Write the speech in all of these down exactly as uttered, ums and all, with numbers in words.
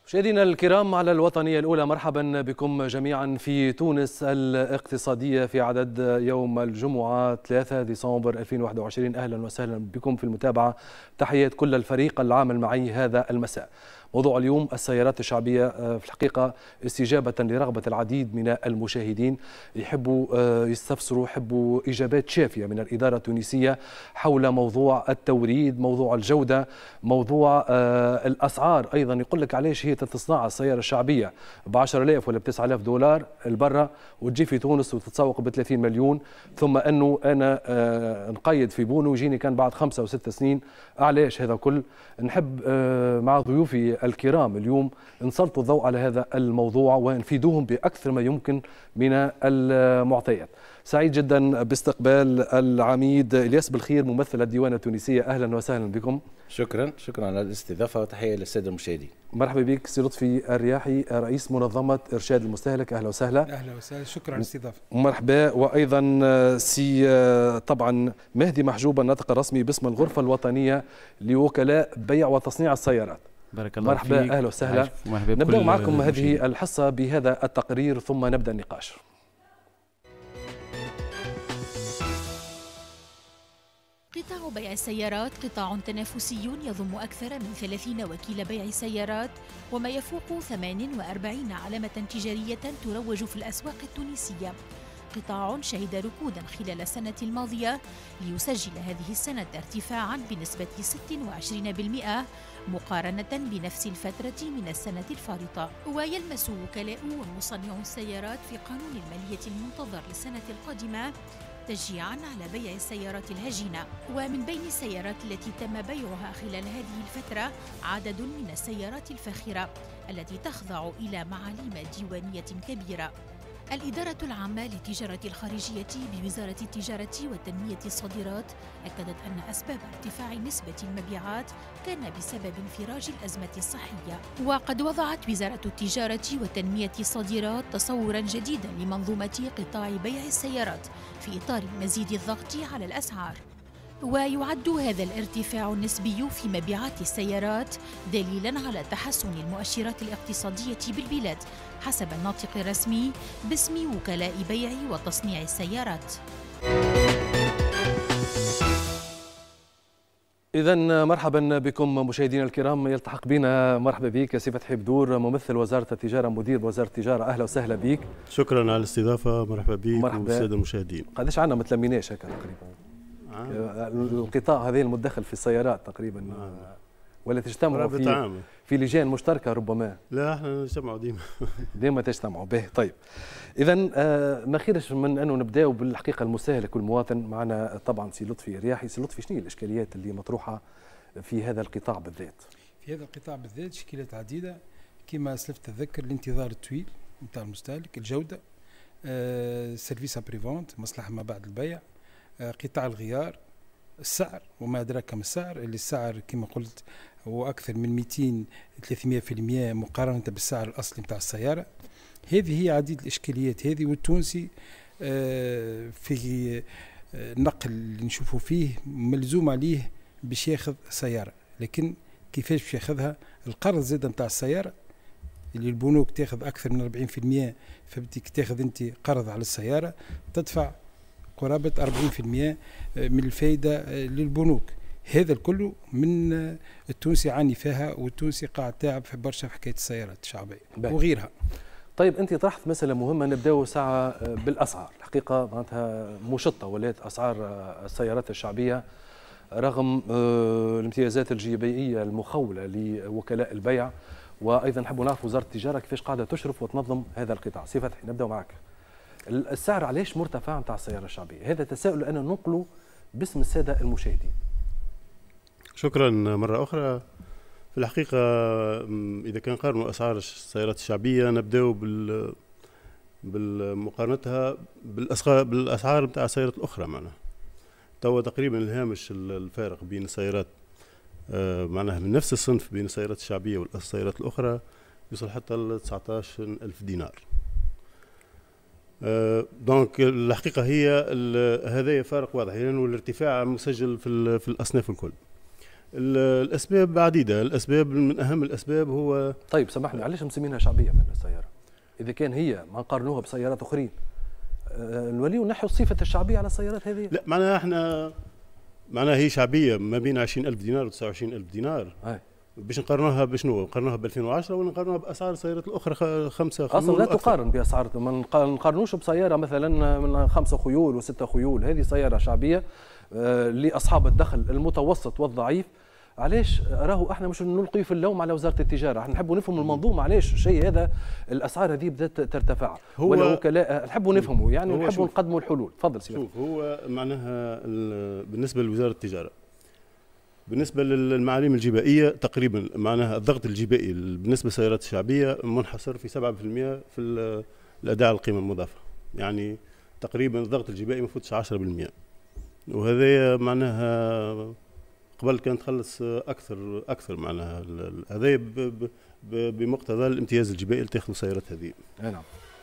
مشاهدينا الكرام على الوطنية الأولى، مرحبا بكم جميعا في تونس الاقتصادية في عدد يوم الجمعة ثلاثة ديسمبر ألفين وواحد وعشرين. أهلا وسهلا بكم في المتابعة. تحيات كل الفريق العامل معي هذا المساء. موضوع اليوم السيارات الشعبية، في الحقيقة استجابة لرغبة العديد من المشاهدين، يحبوا يستفسروا، يحبوا إجابات شافية من الإدارة التونسية حول موضوع التوريد، موضوع الجودة، موضوع الأسعار. أيضا يقول لك علاش هي تصنع السيارة الشعبية ب عشرة آلاف ولا ب تسعة آلاف دولار البرة وتجي في تونس وتتسوق ب ثلاثين مليون، ثم أنه أنا نقيد في بونو ويجيني كان بعد خمسة وست سنين. علاش هذا كل؟ نحب مع ضيوفي الكرام اليوم نسلطوا الضوء على هذا الموضوع ونفيدوهم بأكثر ما يمكن من المعطيات. سعيد جدا باستقبال العميد الياس بالخير ممثل الديوان التونسية. أهلا وسهلا بكم. شكرا شكرا على الاستضافة وتحية للسادة المشاهدين. مرحبا بك سي لطفي الرياحي رئيس منظمة إرشاد المستهلك. أهلا وسهلا. أهلا وسهلا، شكرا على الاستضافة. مرحبا. وأيضا سي طبعا مهدي محجوب الناطق الرسمي باسم الغرفة الوطنية لوكلاء بيع وتصنيع السيارات. بارك الله مرحبا فيك. أهلا وسهلا. نبدأ معكم هذه الحصة بهذا التقرير ثم نبدأ النقاش. قطاع بيع السيارات قطاع تنافسي يضم أكثر من ثلاثين وكيل بيع سيارات وما يفوق ثمانية وأربعين علامة تجارية تروج في الأسواق التونسية. قطاع شهد ركودا خلال السنة الماضية ليسجل هذه السنة ارتفاعا بنسبة ستة وعشرين بالمئة مقارنة بنفس الفترة من السنة الفارطة. ويلمس وكلاء ومصنعو السيارات في قانون المالية المنتظر للسنة القادمة تشجيعا على بيع السيارات الهجينة. ومن بين السيارات التي تم بيعها خلال هذه الفترة عدد من السيارات الفاخرة التي تخضع إلى معالم ديوانية كبيرة. الإدارة العامة للتجارة الخارجية بوزارة التجارة وتنمية الصادرات أكدت أن أسباب ارتفاع نسبة المبيعات كان بسبب انفراج الأزمة الصحية. وقد وضعت وزارة التجارة وتنمية الصادرات تصورا جديدا لمنظومة قطاع بيع السيارات في إطار مزيد الضغط على الأسعار. ويعد هذا الارتفاع النسبي في مبيعات السيارات دليلا على تحسن المؤشرات الاقتصادية بالبلاد حسب الناطق الرسمي باسم وكلاء بيع وتصنيع السيارات. إذا مرحبا بكم مشاهدينا الكرام. يلتحق بنا مرحبا بك سي فتحي بدور ممثل وزارة التجارة مدير وزارة التجارة. أهلا وسهلا بك. شكرا على الاستضافة. مرحبا بك والسادة المشاهدين. قداش عندنا ما تلميناش هكا تقريبا القطاع هذا المدخل في السيارات تقريبا آه. ولا تجتمعوا في عام. في لجان مشتركه ربما؟ لا احنا نجتمعوا ديما ديما تجتمعوا به. طيب اذا آه ما خيرش من انه نبداو بالحقيقه المستهلك والمواطن. معنا طبعا سي لطفي الرياحي. سي لطفي، شنو الاشكاليات اللي مطروحه في هذا القطاع بالذات؟ في هذا القطاع بالذات اشكاليات عديده كما اسلفت تذكر الانتظار الطويل نتاع المستهلك، الجوده، آه سيرفيس ابريفونت، مصلحه ما بعد البيع، قطاع الغيار، السعر وما أدراك ما السعر، اللي السعر كما قلت هو أكثر من مئتين ثلاثمئة بالمئة مقارنة بالسعر الأصلي نتاع السيارة. هذه هي عديد الإشكاليات هذه، والتونسي في النقل اللي نشوفوا فيه ملزوم عليه باش ياخذ سيارة، لكن كيفاش باش ياخذها؟ القرض زاد نتاع السيارة اللي البنوك تاخذ أكثر من أربعين بالمئة، فبدك تاخذ أنت قرض على السيارة تدفع قرابة أربعين بالمئة من الفائدة للبنوك. هذا الكل من التونسي عاني فيها، والتونسي قاعد تاعب في برشا في حكاية السيارات الشعبية وغيرها. طيب أنت طرحت مسألة مهمة، نبداو ساعة بالأسعار. الحقيقة معناتها مشطة ولات أسعار السيارات الشعبية رغم الامتيازات الجبائية المخولة لوكلاء البيع. وأيضا نحب نعرف وزارة التجارة كيفاش قاعدة تشرف وتنظم هذا القطاع. سي فتحي نبدأ معك. السعر علاش مرتفع نتاع السيارة الشعبية؟ هذا تساؤل أنا ننقله باسم السادة المشاهدين. شكرا مرة أخرى. في الحقيقة إذا كان نقارنوا أسعار السيارات الشعبية نبدأ بال بالمقارنتها بالأسعار نتاع السيارات الأخرى. معناها توا تقريبا الهامش الفارق بين السيارات معناها من نفس الصنف بين السيارات الشعبية والسيارات الأخرى يوصل حتى ل تسعة عشر ألف دينار. دونك الحقيقة هي هذا فارق واضح يعني، والارتفاع مسجل في في الأصناف الكل. الاسباب عديده، الاسباب من اهم الاسباب هو طيب سامحني، علاش مسمينها شعبيه من السياره؟ اذا كان هي ما نقارنوها بسيارات اخرين نوليو نحو صفه الشعبيه على السيارات هذه. لا معناها احنا معناها هي شعبيه ما بين عشرين ألف دينار و تسعة وعشرين ألف دينار. أي. باش نقارنوها بشنو؟ نقارنوها ب ألفين وعشرة ولا نقارنوها باسعار السيارات الاخرى خمسه خيول؟ اصلا لا تقارن باسعار، ما نقارنوش بسياره مثلا من خمسه خيول وسته خيول، هذه سياره شعبيه آه لاصحاب الدخل المتوسط والضعيف. علاش راهو احنا مش نلقي في اللوم على وزاره التجاره، احنا نحبوا نفهموا المنظومه علاش الشيء هذا الاسعار هذه بدات ترتفع، ولا وكلاء نحبوا نفهموا يعني نحبوا نقدموا الحلول. تفضل سيدي. شوف هو معناها بالنسبه لوزاره التجاره، بالنسبه للمعالم الجبائيه تقريبا معناها الضغط الجبائي بالنسبه للسيارات الشعبيه منحصر في سبعة بالمئة في الاداء على القيمه المضافه، يعني تقريبا الضغط الجبائي ما يفوتش عشرة بالمئة، وهذا معناها قبل كانت تخلص اكثر اكثر معناها هذا بمقتضى الامتياز الجبائي اللي تاخذوا السيارات هذه. نعم.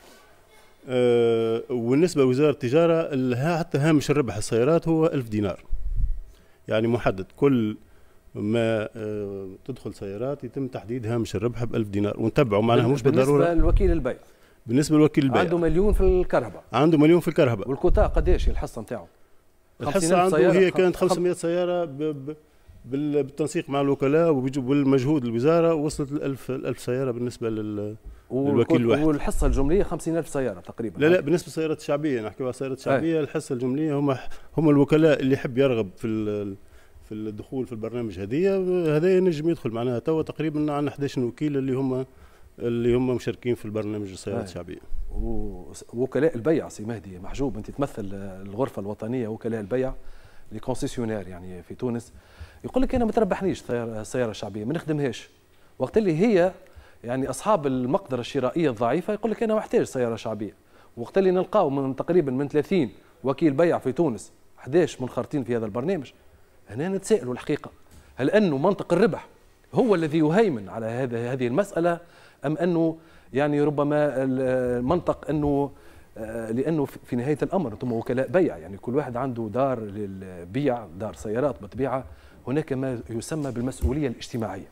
أه وبالنسبه لوزاره التجاره حتى هامش الربح السيارات هو ألف دينار، يعني محدد كل ما أه تدخل سيارات يتم تحديد هامش الربح ب ألف دينار ونتبعه معناها مش بالضروره. بالنسبه لوكيل البيع، بالنسبه لوكيل البيع عنده مليون في الكهرباء، عنده مليون في الكهرباء. والكوتا قداش الحصه نتاعو؟ الحصه عنده هي كانت خمسمئة سياره ب ب بالتنسيق مع الوكلاء وبالمجهود الوزاره وصلت ل ألف ألف سياره بالنسبه لل للوكيل الواحد. والحصه الجمليه خمسين ألف سياره تقريبا. لا لا بالنسبه للسيارات الشعبيه نحكيو على السيارات الشعبيه. الحصه الجمليه هم هم الوكلاء اللي يحب يرغب في في الدخول في البرنامج هذه هذا ينجم يدخل معناها توا تقريبا عندنا أحد عشر وكيل اللي هم اللي هم مشاركين في البرنامج السيارات الشعبيه. ووكلاء البيع سي مهدي محجوب، انت تمثل الغرفه الوطنيه وكلاء البيع لي كونسيسيونير يعني في تونس، يقول لك انا ما تربحنيش السياره الشعبيه ما نخدمهاش، وقت اللي هي يعني اصحاب المقدره الشرائيه الضعيفه يقول لك انا محتاج سياره شعبيه. وقت اللي نلقاو من تقريبا من ثلاثين وكيل بيع في تونس أحد عشر منخرطين في هذا البرنامج، هنا نتسائلوا الحقيقه هل انه منطق الربح هو الذي يهيمن على هذا هذه المساله، ام انه يعني ربما المنطق انه لانه في نهايه الامر انتم وكلاء بيع، يعني كل واحد عنده دار للبيع، دار سيارات بطبيعه، هناك ما يسمى بالمسؤوليه الاجتماعيه.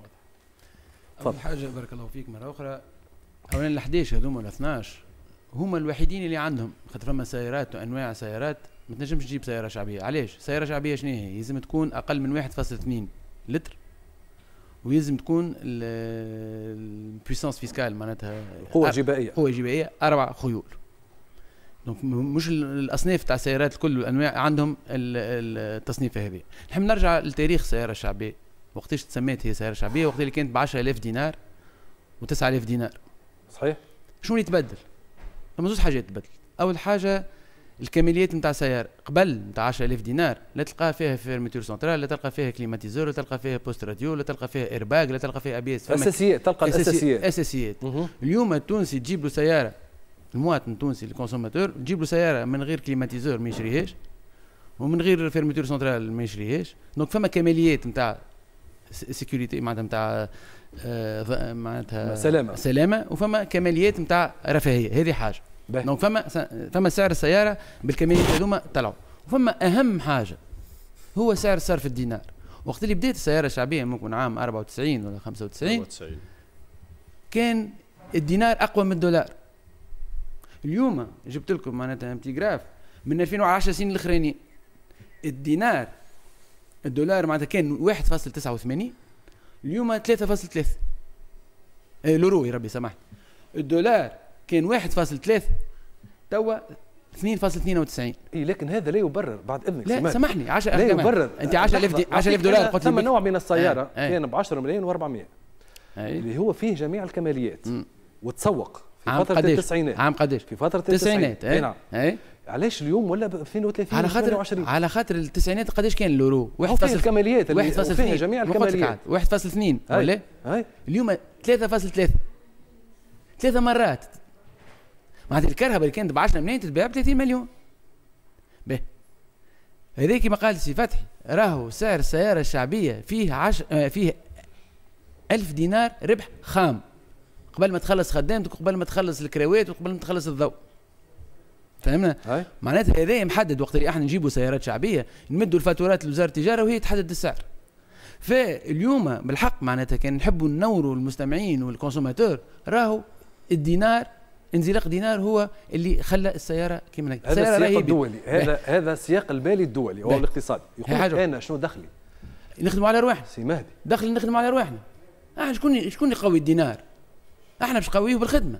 أول حاجة بارك الله فيك مرة أخرى، أولا ال أحد عشر هذوما ال اثناش هما الوحيدين اللي عندهم، خاطر فما سيارات وأنواع سيارات ما تنجمش تجيب سيارة شعبية. علاش؟ سيارة شعبية شنو هي؟ يلزم تكون أقل من واحد فاصلة اثنين لتر، ويلزم تكون البويسانس فيسكال معناتها قوة جبائية قوة جبائية أربع خيول. دونك مش الأصناف تاع السيارات الكل والأنواع عندهم التصنيف هذه. نحب نرجع لتاريخ السيارة الشعبية، وقتاش تسميت هي سيارة شعبية؟ وقت اللي كانت ب عشرة آلاف دينار و تسعة آلاف دينار. صحيح. شنو اللي تبدل؟ فما زوج حاجات تبدل. أول حاجة الكماليات نتاع السيارة، قبل نتاع عشرة آلاف دينار لا تلقى فيها فيرميتور سنترال، لا تلقى فيها كليماتيزور، لا تلقى فيها بوست راديو، لا تلقى فيها ايرباج، لا تلقى فيها ابيس. اساسيات، تلقى الاساسيات. اساسيات. اليوم التونسي تجيب له سيارة، المواطن التونسي الكونسوماتور تجيب له سيارة من غير كليماتيزور ما يشريهاش، ومن غير فيرميتور سنترال ما يشريهاش. دونك فما كماليات نتاع سيكوريتي معناتها نتاع آه معناتها سلامه سلامه، وفما كماليات نتاع رفاهيه. هذه حاجه. دونك فما فما سعر السياره بالكماليات هذوما طلعوا. وفما اهم حاجه هو سعر صرف الدينار. وقت اللي بدات السياره الشعبيه ممكن عام أربعة وتسعين ولا خمسة وتسعين كان الدينار اقوى من الدولار. اليوم جبت لكم معناتها امتي جراف من ألفين وعشرة سنين الاخرانيين، الدينار الدولار معناتها كان واحد فاصلة تسعة وثمانين، اليوم ثلاثة فاصلة ثلاثة. اي لورو يا ربي سامحني. الدولار كان واحد فاصلة ثلاثة توا اثنين فاصلة اثنين وتسعين. اي لكن هذا لا يبرر بعد اذنك. لا سامحني عشرة لا يبرر. انت عشرة آلاف دي عشرة آلاف دولار قلت لي ثم نوع من السياره آه. كان ب عشرة ملايين وأربعمائة اللي هو فيه جميع الكماليات م. وتسوق في فتره التسعينات. عام قداش؟ في فتره التسعينات. اي نعم. اي علاش اليوم ولا ب اثنين وثلاثين على خاطر على خاطر التسعينات قداش كان الاورو؟ واحد فاصلة الكماليات واحد فاصلة فيها جميع الكماليات واحد فاصلة اثنين ولا؟ اي اليوم ثلاثة فاصلة ثلاثة ثلاثة مرات. معناتها الكرهبه اللي كانت ب عشرة ملايين تتباع ب ثلاثين مليون. به هذاك كما قال سي فتحي راهو سعر السياره الشعبيه فيه عش... آه فيه ألف دينار ربح خام قبل ما تخلص خدامتك وقبل ما تخلص الكراوات وقبل ما تخلص الضوء. فهمنا؟ معناتها هذا محدد. وقت اللي احنا نجيبوا سيارات شعبيه نمدوا الفاتورات لوزاره التجاره وهي تحدد السعر. فاليوم بالحق معناتها كان نحبوا ننوروا المستمعين والكونسوماتور، راهو الدينار انزلاق دينار هو اللي خلى السياره كما هذا السياق الدولي، هذا هذا السياق المالي الدولي او الاقتصادي. يقول انا شنو دخلي؟ نخدموا على رواحنا سي مهدي، دخل نخدموا على رواحنا. احنا شكون شكون يقوي الدينار؟ احنا باش نقويوه بالخدمه،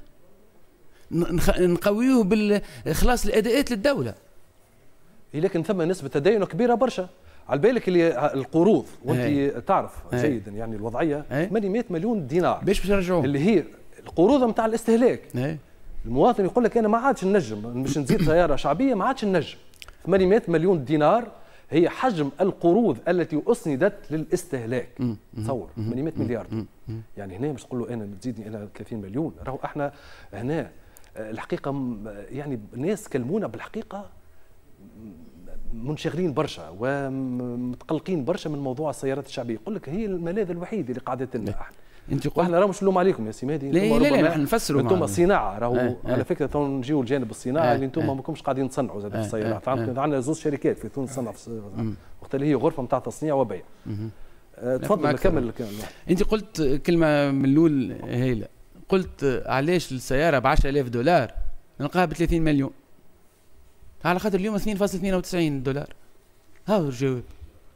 نقويوه بالخلاص الاداءات للدوله. لكن ثم نسبه تدين كبيره برشا، على بالك اللي القروض وانت هي. تعرف هي. جيدا يعني الوضعيه ثمانمائة مليون دينار باش باش نرجعوه، اللي هي القروض نتاع الاستهلاك. هي. المواطن يقول لك انا ما عادش نجم باش نزيد سياره شعبيه، ما عادش نجم. ثمانمائة مليون دينار هي حجم القروض التي اسندت للاستهلاك. تصور ثمانمائة مليار دولار. يعني هنا باش تقول له انا تزيدني انا ثلاثين مليون. راهو احنا هنا الحقيقه يعني الناس كلمونا بالحقيقه منشغلين برشا ومتقلقين برشا من موضوع السيارات الشعبيه. يقول لك هي الملاذ الوحيد اللي قاعده لنا احنا. انت قلت احنا راهو مش نلوم عليكم يا سي مهدي، لا لا لا احنا نفسروا انتم صناعه راهو اه على اه فكره تو نجيو الجانب الصناعه اه اللي انتم اه ماكمش قاعدين تصنعوا زاد اه في السيارات. اه عندنا زوج شركات في تونس تصنع في وقت اللي هي غرفه نتاع تصنيع وبيع. اه تفضل نكمل. انت قلت كلمه من الاول هايله، قلت علاش السياره ب عشرة آلاف دولار نلقاها ب ثلاثين مليون على خاطر اليوم اثنين فاصلة اثنين وتسعين دولار. هاو الجواب.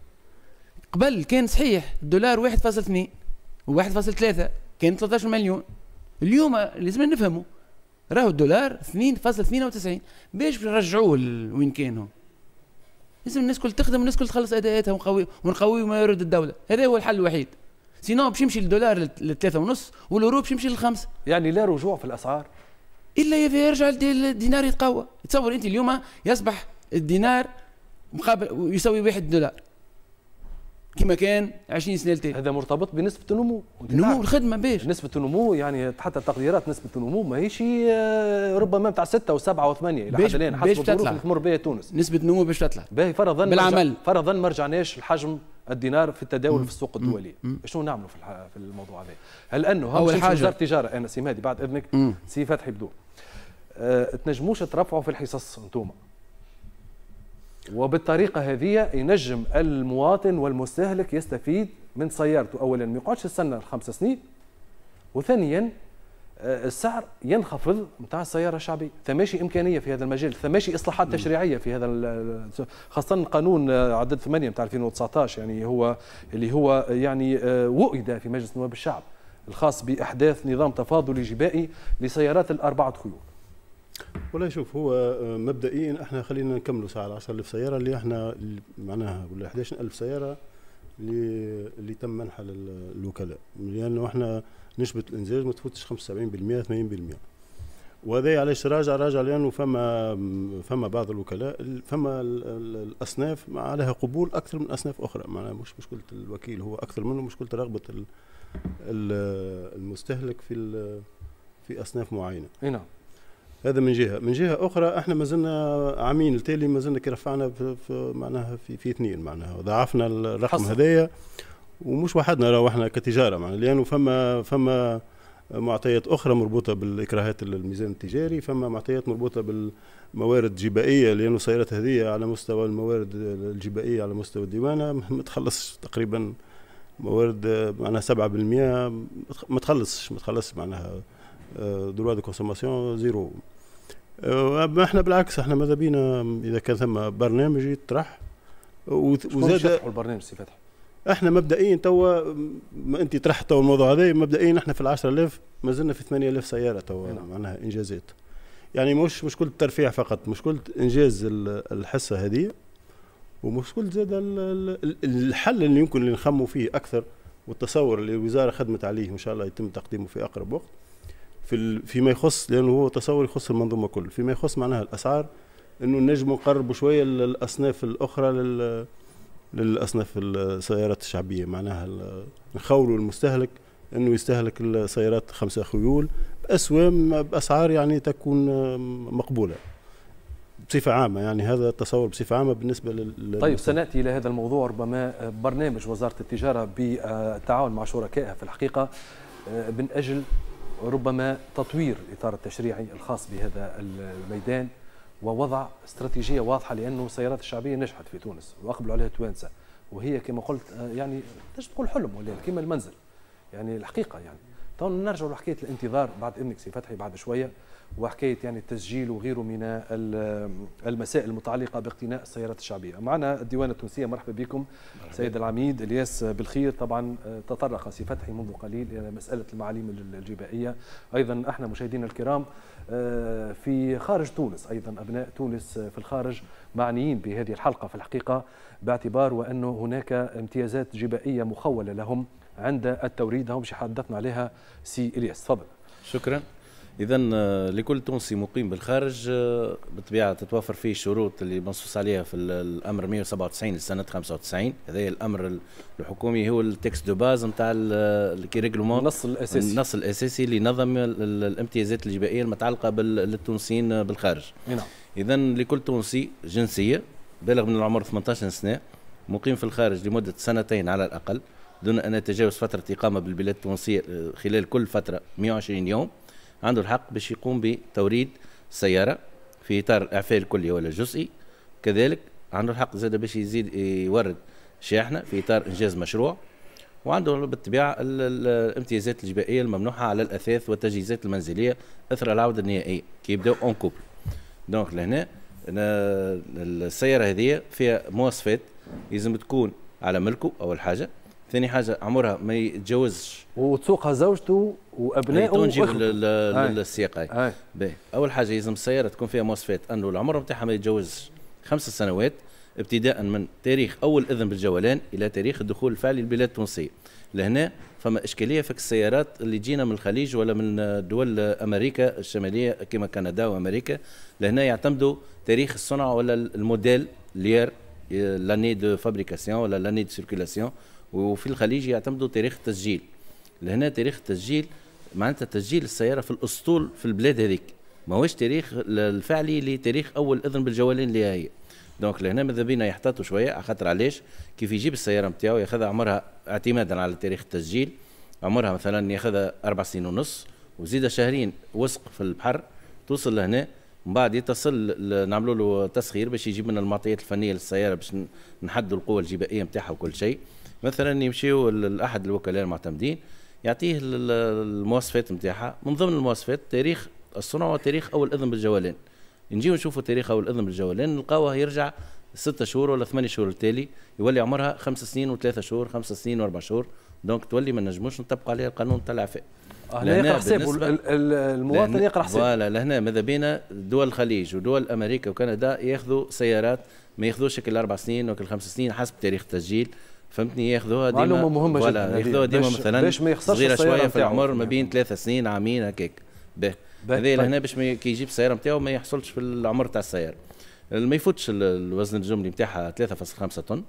قبل كان صحيح الدولار واحد فاصلة اثنين وواحد فاصلة ثلاثة كان ثلاثة عشر مليون. اليوم لازم نفهموا راهو الدولار اثنين فاصلة اثنين وتسعين. باش نرجعوه وين كان هو؟ لازم الناس كل تخدم والناس كل تخلص اداءاتها ونقوي ونقوي موارد الدوله. هذا هو الحل الوحيد. سينو باش يمشي الدولار للثلاثة ونص والأورو باش يمشي للخمسة. يعني لا رجوع في الأسعار إلا إذا يرجع الدينار يتقوى. تصور أنت اليوم يصبح الدينار مقابل يساوي واحد دولار كما كان عشرين سنة التالي. هذا مرتبط بنسبة النمو. نمو الخدمة باش نسبة النمو يعني حتى تقديرات نسبة النمو ماهيش ربما نتاع ستة وسبعة وثمانية إلى حد الآن حسب الظروف اللي تمر بها تونس. نسبة النمو باش تطلع. باهي فرضا بالعمل فرضا ما رجعناش لحجم الدينار في التداول في السوق الدولية. شنو نعملوا في في الموضوع هذا؟ هل أنه أول حاجة وزارة التجارة أنا سي مهدي بعد إذنك مم. سي فتحي بدون أه تنجموش ترفعوا في الحصص أنتوما وبالطريقة هذه ينجم المواطن والمستهلك يستفيد من سيارته. أولا ما يقعدش يستنى الخمس سنين، وثانيا السعر ينخفض نتاع السيارة الشعبية. ثماشي إمكانية في هذا المجال، ثماشي إصلاحات تشريعية في هذا، خاصة قانون عدد ثمانية نتاع ألفين وتسعطاش يعني هو اللي هو يعني وئد في مجلس نواب الشعب الخاص بإحداث نظام تفاضلي جبائي لسيارات الأربعة خيول. والله شوف هو مبدئيا احنا خلينا نكملوا ساعه عشرة آلاف سياره اللي احنا معناها ولا أحد عشر ألف سياره اللي اللي تم منحها للوكلاء، لانه احنا نسبه الانزاج ما تفوتش خمسة وسبعين بالمئة ثمانين بالمئة. وهذا علاش راجع راجع لانه فما فما بعض الوكلاء فما الاصناف عليها قبول اكثر من اصناف اخرى، معناها مش مشكله الوكيل هو اكثر منه، مشكله رغبه المستهلك في في اصناف معينه. اي نعم. هذا من جهه، من جهه اخرى احنا ما زلنا عامين التالي ما زلنا كي رفعنا في, في معناها في في اثنين معناها ضاعفنا الرقم هذايا، ومش وحدنا راهو احنا كتجاره معناها لانه فما فما معطيات اخرى مربوطه بالاكراهات الميزان التجاري، فما معطيات مربوطه بالموارد الجبائيه لانه السيارات هذه على مستوى الموارد الجبائيه على مستوى الديوانه ما تخلصش تقريبا موارد معناها سبعة بالمئة ما تخلصش ما تخلصش معناها دروا دو كونسوماسيون زيرو. احنا بالعكس احنا ماذا بينا اذا كان ثم برنامج يطرح وزاد البرنامج سي فتحي. احنا مبدئيا توا انت طرحت توا الموضوع هذا، مبدئيا احنا في العشرة آلاف ما زلنا في ثمانية آلاف سياره توا معناها انجازات، يعني مش مشكله الترفيع فقط، مشكله انجاز الحصه هذه ومشكله زاد الحل اللي يمكن اللي نخموا فيه اكثر والتصور اللي الوزاره خدمت عليه ان شاء الله يتم تقديمه في اقرب وقت في فيما يخص، لانه هو تصور يخص المنظومه كل، فيما يخص معناها الاسعار انه نجم نقربوا شويه للاصناف الاخرى لل للاصناف السيارات الشعبيه، معناها نخولوا المستهلك انه يستهلك السيارات خمسه خيول باسوام باسعار يعني تكون مقبوله بصفه عامه، يعني هذا التصور بصفه عامه بالنسبه لل. طيب سناتي الى هذا الموضوع، ربما برنامج وزاره التجاره بالتعاون مع شركائها في الحقيقه من اجل ربما تطوير الإطار التشريعي الخاص بهذا الميدان ووضع استراتيجية واضحة، لأنه السيارات الشعبية نجحت في تونس وأقبلوا عليها التوانسة وهي كما قلت يعني تنجم تقول حلم ولا كما المنزل، يعني الحقيقه يعني. تو نرجعوا لحكايه الانتظار بعد اذنك سي فتحي بعد شويه، وحكايه يعني التسجيل وغيره من المسائل المتعلقه باقتناء السيارات الشعبيه. معنا الديوان التونسيه، مرحبا بكم سيد العميد الياس بالخير. طبعا تطرق سي فتحي منذ قليل الى مساله المعاليم الجبائيه، ايضا احنا مشاهدينا الكرام في خارج تونس، ايضا ابناء تونس في الخارج معنيين بهذه الحلقه في الحقيقه، باعتبار وانه هناك امتيازات جبائيه مخوله لهم عند التوريد. هم حدثنا عليها سي الياس، تفضل. شكرا. إذا لكل تونسي مقيم بالخارج بالطبيعة تتوفر فيه الشروط اللي منصوص عليها في الأمر مئة وسبعة وتسعين لسنة خمسة وتسعين. هذا الأمر الحكومي هو التكست دو باز نتاع الريغلومون، النص الأساسي النص الأساسي اللي نظم الامتيازات الجبائية المتعلقة بالتونسيين بالخارج. نعم. إذا لكل تونسي جنسية بالغ من العمر ثمانية عشر سنة مقيم في الخارج لمدة سنتين على الأقل دون أن يتجاوز فترة إقامة بالبلاد التونسية خلال كل فترة مئة وعشرين يوم، عنده الحق باش يقوم بتوريد سيارة في إطار الإعفاء الكلي ولا الجزئي. كذلك عنده الحق زاد باش يزيد يورد شاحنة في إطار إنجاز مشروع، وعنده بالطبيعة الامتيازات الجبائية الممنوحة على الأثاث والتجهيزات المنزلية أثر العودة النهائية كي يبداو أون كوبل. دونك لهنا السيارة هذه فيها مواصفات لازم تكون على ملكه أول حاجة، ثاني حاجة عمرها ما يتجاوزش وتسوقها زوجته وابنائه ونجيب للسياق. اول حاجه لازم السياره تكون فيها مواصفات انه العمر نتاعها ما يتجاوزش خمس سنوات ابتداء من تاريخ اول اذن بالجولان الى تاريخ الدخول الفعلي للبلاد التونسيه. لهنا فما اشكاليه في السيارات اللي جينا من الخليج ولا من دول امريكا الشماليه كما كندا وامريكا، لهنا يعتمدوا تاريخ الصنع ولا الموديل لير لاني دو فابريكاسيون ولا لاني دو سيركيلاسيون، وفي الخليج يعتمدوا تاريخ التسجيل. لهنا تاريخ التسجيل معناتها تسجيل السياره في الاسطول في البلاد هذيك، ماهوش تاريخ الفعلي لتاريخ اول اذن بالجولان اللي هي. دونك لهنا ماذا بينا يحتاطوا شويه، على خاطر علاش كيف يجيب السياره نتاعو ياخذها عمرها اعتمادا على تاريخ التسجيل، عمرها مثلا ياخذها اربع سنين ونص وزيد شهرين وسق في البحر، توصل لهنا من بعد يتصل نعملوا له تسخير باش يجيب لنا المعطيات الفنيه للسياره باش نحدوا القوه الجبائيه نتاعها وكل شيء. مثلا يمشيوا لاحد الوكلاء المعتمدين يعطيه المواصفات نتاعها، من ضمن المواصفات تاريخ الصنع وتاريخ اول اذن بالجولان. نجيو نشوفوا تاريخ اول اذن بالجولان نلقاوها يرجع ستة شهور ولا ثمانية شهور التالي، يولي عمرها خمس سنين وثلاثة شهور، خمس سنين واربع شهور. دونك تولي ما نجموش نطبق عليها القانون تاع العفاء. هنا يقرا حسابه المواطن، يقرا حسابه. فوالا لهنا ماذا بينا دول الخليج ودول امريكا وكندا ياخذوا سيارات ما ياخذوش كل اربع سنين وكل خمس سنين حسب تاريخ التسجيل، فهمتني، ياخذوها ديما معلومه مهمه جدا، ياخذوها ديما مثلا صغيره شويه في العمر ما بين ثلاث سنين عامين هكاك. هذا لهنا باش كي يجيب السياره نتاعو ما يحصلش في العمر تاع السياره، ما يفوتش الوزن الجملي نتاعها ثلاثة فاصلة خمسة طن،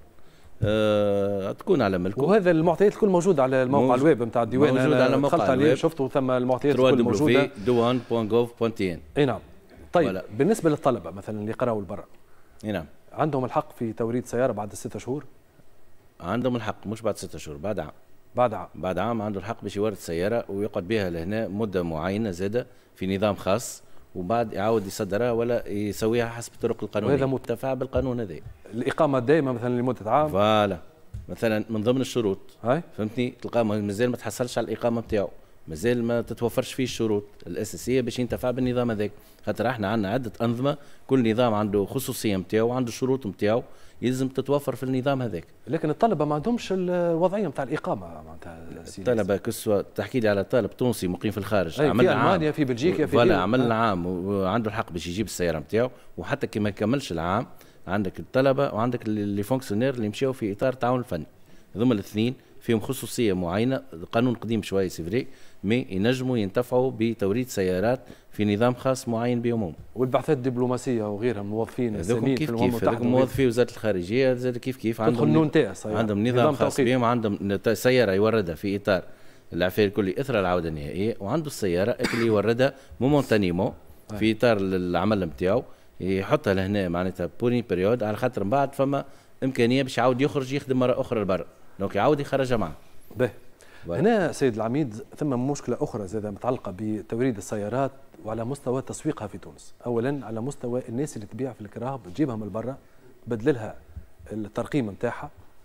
أه تكون على ملكه. وهذا المعطيات الكل موجوده على الموقع الويب نتاع الديوان، موجود على موقع الويب، شفتوا ثم المعطيات الكل موجوده دوان دوت جوف دوت تي ان. اي نعم. طيب ولا. بالنسبه للطلبه مثلا اللي قراوا لبرا، اي نعم، عندهم الحق في توريد سياره بعد الستة شهور؟ عندهم الحق مش بعد ستة شهور، بعد عام. بعد عام بعد عام عنده الحق باش يورد سياره ويقعد بها لهنا مده معينه زاده في نظام خاص، وبعد يعاود يصدرها ولا يسويها حسب الطرق القانونيه. وهذا متفق بالقانون هذا. الاقامه الدائمه مثلا لمده عام. فوالا مثلا من ضمن الشروط هاي فهمتني، تلقاه مازال ما تحصلش على الاقامه نتاعو، مازال ما تتوفرش فيه الشروط الاساسيه باش ينتفع بالنظام هذاك. خاطر احنا عندنا عده انظمه كل نظام عنده خصوصيه نتاعو وعنده الشروط نتاعو يلزم تتوفر في النظام هذاك. لكن الطلبه ما عندهمش الوضعيه نتاع الاقامه معناتها. الطلبه كسوه تحكي لي على طالب تونسي مقيم في الخارج عمل عام في المانيا في بلجيكا في ولا عمل عام وعنده الحق باش يجيب السياره نتاعو، وحتى كي ما يكملش العام عندك الطلبه وعندك اللي فونكسيونير اللي مشاو في اطار التعاون الفني، هذوما الاثنين فيهم خصوصيه معينه، القانون قديم شويه سيفري مي ينجموا ينتفعوا بتوريد سيارات في نظام خاص معين بهم. والبعثات الدبلوماسيه وغيرها موظفين السنين في الامم المتحده، موظفي وزاره الخارجيه زاد كيف كيف عندهم عندهم نظام خاص بهم، عندهم سياره يوردها في اطار العفاء الكلي اثر العوده النهائيه، وعنده السياره اللي يوردها مومونتانيمون في اطار العمل نتاعو يحطها لهنا معناتها بورين بريود، على خاطر من بعد فما امكانيه باش يعاود يخرج يخدم مره اخرى لبرا، دونك يعاود يخرجها معه. باهي. هنا سيد العميد ثم مشكله اخرى زاد متعلقه بتوريد السيارات وعلى مستوى تسويقها في تونس. اولا على مستوى الناس اللي تبيع في الكراهب تجيبها من برا تبدل لها الترقيم نتاعها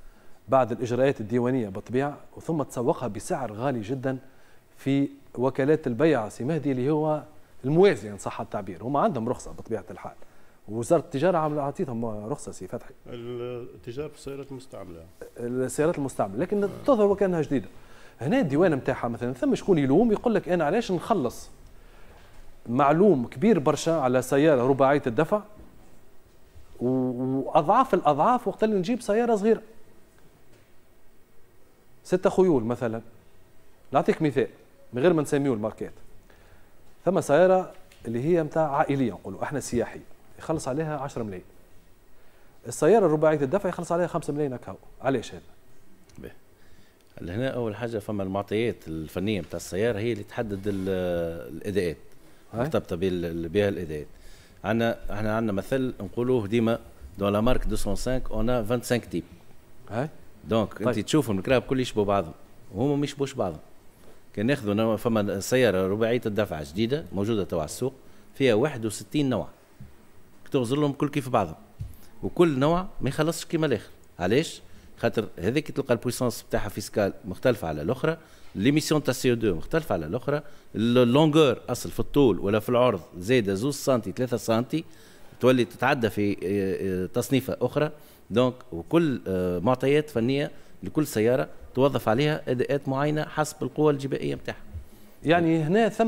بعد الاجراءات الديوانيه بالطبيعه، ثم تسوقها بسعر غالي جدا في وكالات البيع سي مهدي اللي هو الموازي ان صح التعبير. هم عندهم رخصه بطبيعه الحال، ووزاره التجاره عطيتهم رخصه سي فتحي التجاره في السيارات المستعمله السيارات المستعمله، لكن تظهر وكانها جديده. هنا الديوان نتاعها مثلا ثم شكون يلوم يقول لك انا علاش نخلص معلوم كبير برشا على سياره رباعيه الدفع واضعاف الاضعاف وقت اللي نجيب سياره صغيره ستة خيول مثلا. نعطيك مثال من غير ما نسميو الماركات. ثم سياره اللي هي نتاع عائليه نقولوا احنا سياحيه يخلص عليها عشرة ملايين. السياره الرباعيه الدفع يخلص عليها خمسة ملايين هكا. علاش هذا؟ هنا اول حاجه فما المعطيات الفنيه نتاع السياره هي اللي تحدد الاداءات مرتبطه بها الاداءات. عندنا احنا عندنا مثل نقولوه ديما دون لا مارك مئتين وخمسة اون خمسة وعشرين تيب. هاي دونك طيب. انت تشوفهم الكراب كل يشبهوا بعضهم وهما ما يشبهوش بعضهم. كان ناخذوا فما سياره رباعيه الدفع جديده موجوده توا على السوق فيها واحد وستين نوع، تغزر لهم كل كيف بعضهم وكل نوع ما يخلصش كيما الاخر. علاش؟ خاطر هذيك تلقى البويسونس بتاعها فيسكال مختلفه على الاخرى، ليميسيون تاع سي او اثنين مختلفه على الاخرى، اللونغور اصل في الطول ولا في العرض زايده زوز سنتي ثلاثة سنتي تولي تتعدى في تصنيفه اخرى. دونك وكل معطيات فنيه لكل سياره توظف عليها اداءات معينه حسب القوه الجبائيه نتاعها. يعني هنا ثم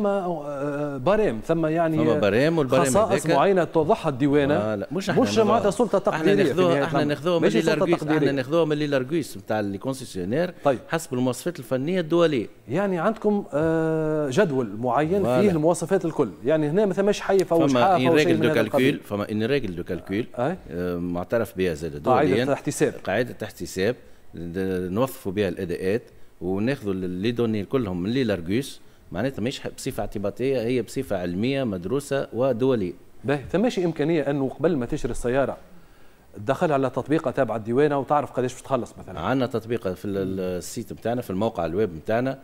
برام ثم يعني ثم برام والبرام خصائص معينه توضحها الديوانه. لا مش مش معناتها سلطه تقديريه. احنا ناخذوها من لارغوس احنا ناخذوها من لارغوس نتاع لي كونسيسيونير طيب. حسب المواصفات الفنيه الدوليه. يعني عندكم جدول معين فيه ولا. المواصفات الكل. يعني هنا ما ثماش حيف او شحاف او شيء من هذا القبيل. فما ان ريغل دو كالكول معترف بها زاد دوليا، قاعده احتساب قاعده احتساب نوظفوا بها الاداءات وناخذوا لي دوني كلهم من لي لارغوس. معناتها مش بصفه اعتباطيه، هي بصفه علميه مدروسه ودوليه. باهي ثماشي امكانيه انه قبل ما تشري السياره تدخل على تطبيقه تابعه الديوانه وتعرف قداش باش تخلص مثلا. عندنا تطبيقه في السيت نتاعنا في الموقع الويب نتاعنا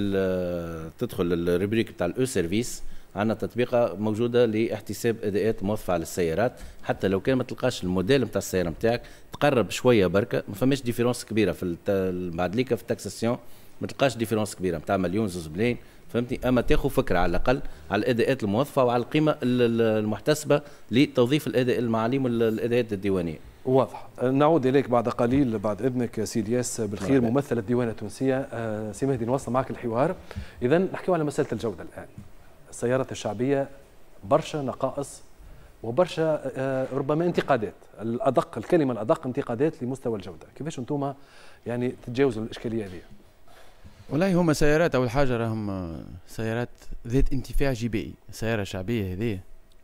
في تدخل الريبريك نتاع الاو سيرفيس، عندنا تطبيقه موجوده لاحتساب اداءات موظفه على السيارات. حتى لو كان ما تلقاش الموديل نتاع السياره نتاعك تقرب شويه بركه ما فماش ديفيرونس كبيره في بعد ليك في التاكساسيون ما تلقاش ديفيرونس كبيره نتاع مليون زوز ملايين فهمتني. اما تاخذ فكره على الاقل على الاداءات الموظفه وعلى القيمه المحتسبه لتوظيف الاداء المعاليم والاداءات الديوانيه. واضح. نعود اليك بعد قليل بعد اذنك سي الياس بالخير ممثل الديوانه التونسيه. آه سي مهدي نواصل معك الحوار. اذا نحكيو على مساله الجوده الان. السيارات الشعبيه برشا نقائص وبرشا آه ربما انتقادات، الادق الكلمه الادق انتقادات لمستوى الجوده. كيفاش انتم يعني تتجاوزوا الاشكاليه هذه؟ والله هما سيارات اول حاجه راهم سيارات ذات انتفاع جبائي. السياره الشعبيه هذه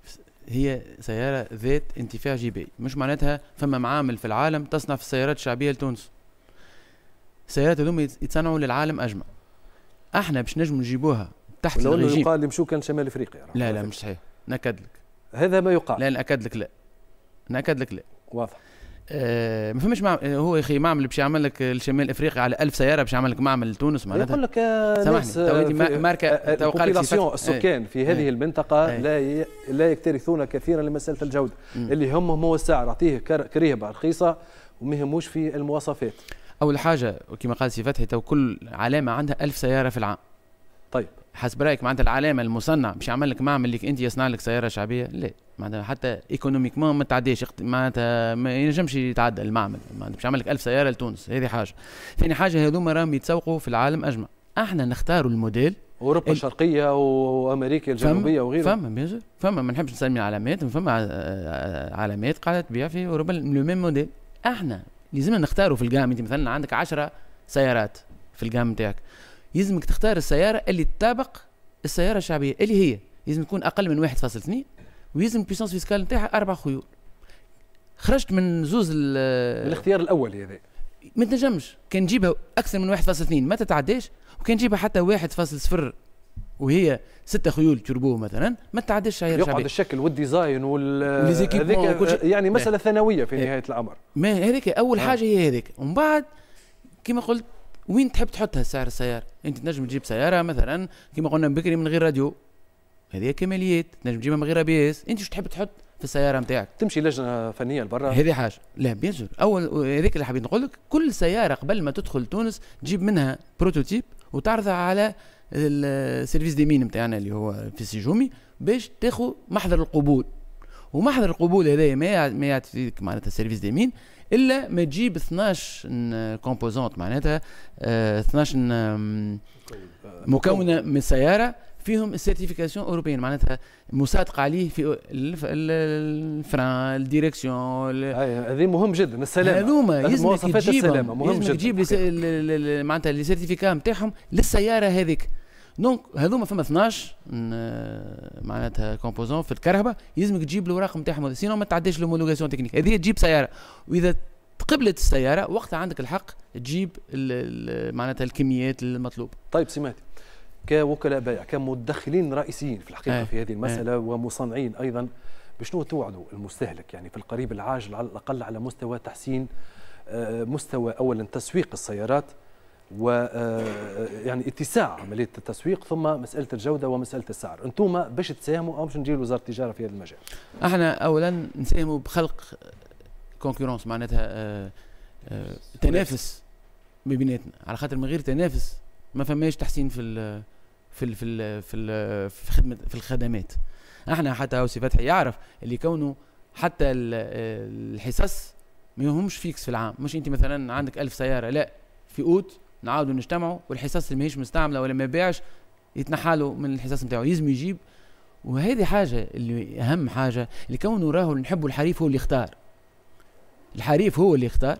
هي سياره ذات انتفاع جبائي، مش معناتها فما معامل في العالم تصنع في السيارات الشعبيه لتونس. السيارات هذوما يتصنعوا للعالم اجمع. احنا باش نجموا نجيبوها تحت الرجيم. يقال اللي مشوا كان شمال افريقيا. لا لا مش صحيح، ناكد لك هذا ما يقال. لا ناكد لك لا ناكد لك لا واضح. آه ما فهمش مع... هو يا اخي معمل باش يعمل لك الشمال افريقيا على ألف سياره باش يعمل لك معمل لتونس معناتها يقول لك سامحني ماركه البوبيلاسيون السكان في هذه المنطقه أي. لا ي... لا يكترثون كثيرا لمساله الجوده. م. اللي همهم هو السعر، اعطيه كريهبه رخيصه وما يهموش في المواصفات. اول حاجه كما قال سي فتحي تو كل علامه عندها ألف سياره في العام. طيب حسب رايك معناتها العلامه المصنع باش يعمل لك معمل لك انت يصنع لك سياره شعبيه؟ لا معناتها حتى ايكونوميكمون ما تعديش معناتها ما ينجمش يتعدى المعمل. معناتها باش يعمل لك ألف سياره لتونس. هذه حاجه. ثاني حاجه هذوما راهم يتسوقوا في العالم اجمع. احنا نختاروا الموديل اوروبا ال... الشرقيه وامريكا الجنوبيه وغيرها. فما بيان فما ما نحبش نسمي علامات، فما علامات قاعده تبيع في اوروبا لو ميم موديل. احنا لازمنا نختاروا في الجام. انت مثلا عندك عشرة سيارات في الجام نتاعك، يلزمك تختار السياره اللي تطابق السياره الشعبيه اللي هي لازم تكون اقل من واحد فاصلة اثنين ويلزم البيسونس فيسكال نتاعها اربع خيول. خرجت من زوز الاختيار الاول هذا ما تنجمش. كان تجيبها اكثر من واحد فاصلة اثنين ما تتعداش، وكان تجيبها حتى واحد فاصلة صفر وهي ستة خيول تربو مثلا ما تعداش سياره شعبيه. يقعد الشكل والديزاين وال يعني مساله ثانويه في نهايه الامر. ما هذيك اول آه. حاجه هي هذيك. ومن بعد كما قلت وين تحب تحطها سعر السياره؟ انت تنجم تجيب سياره مثلا كما قلنا بكري من غير راديو، هذه كماليات. تنجم تجيبها من غير ابياس. انت واش تحب تحط في السياره نتاعك. تمشي لجنه فنيه لبرا، هذه حاجه. لا بيان سور، اول هذيك اللي حبيت نقول لك، كل سياره قبل ما تدخل تونس تجيب منها بروتوتيب وتعرضها على السيرفيس دي مين نتاعنا اللي هو في سيجومي باش تاخذ محضر القبول. ومحضر القبول هذايا ما ما يعطيك معناتها السيرفيس دي مين الا ما تجيب اثناش كومبوزونت، معناتها اثناش مكونه من السياره فيهم السيرتيفيكاسيون اوروبيين، معناتها مصادق عليه في الفران الديريكسيون. هذه مهم جدا. السلامه هذوما يلزمك تجيبهم، يلزمك تجيب معناتها لي سيرتيفيكا نتاعهم للسياره هذيك. دونك هذوما فما اثناش معناتها كومبوزون في الكهرباء، يلزمك تجيب الاوراق نتاعهم، سينو ما تعديش لومولوغاسيون تكنيك. هذه تجيب سياره، واذا قبلت السياره وقتها عندك الحق تجيب معناتها الكميات المطلوبه. طيب سماتي، كوكلاء بيع، كمدخلين رئيسيين في الحقيقه آه. في هذه المساله آه. ومصنعين ايضا، بشنو توعدوا المستهلك يعني في القريب العاجل على الاقل على مستوى تحسين مستوى اولا تسويق السيارات و يعني اتساع عمليه التسويق، ثم مساله الجوده ومساله السعر. انتم باش تساهموا او باش نجي لوزاره التجاره في هذا المجال؟ احنا اولا نساهموا بخلق كونكورونس، معناتها تنافس ما بيناتنا، على خاطر من غير تنافس ما فماش تحسين في ال في ال في ال في ال في خدمه في الخدمات. احنا حتى هو سي فتحي يعرف اللي كونه حتى الحصص ما يهمش فيكس في العام، مش انت مثلا عندك ألف سياره، لا في اوت نعاودوا نجتمعوا والحصص اللي ماهيش مستعمله ولا ما باعش يتنحالوا من الحصص نتاعو، يلزم يجيب. وهذه حاجه اللي اهم حاجه، اللي كونه راهو نحبوا الحريف هو اللي يختار، الحريف هو اللي يختار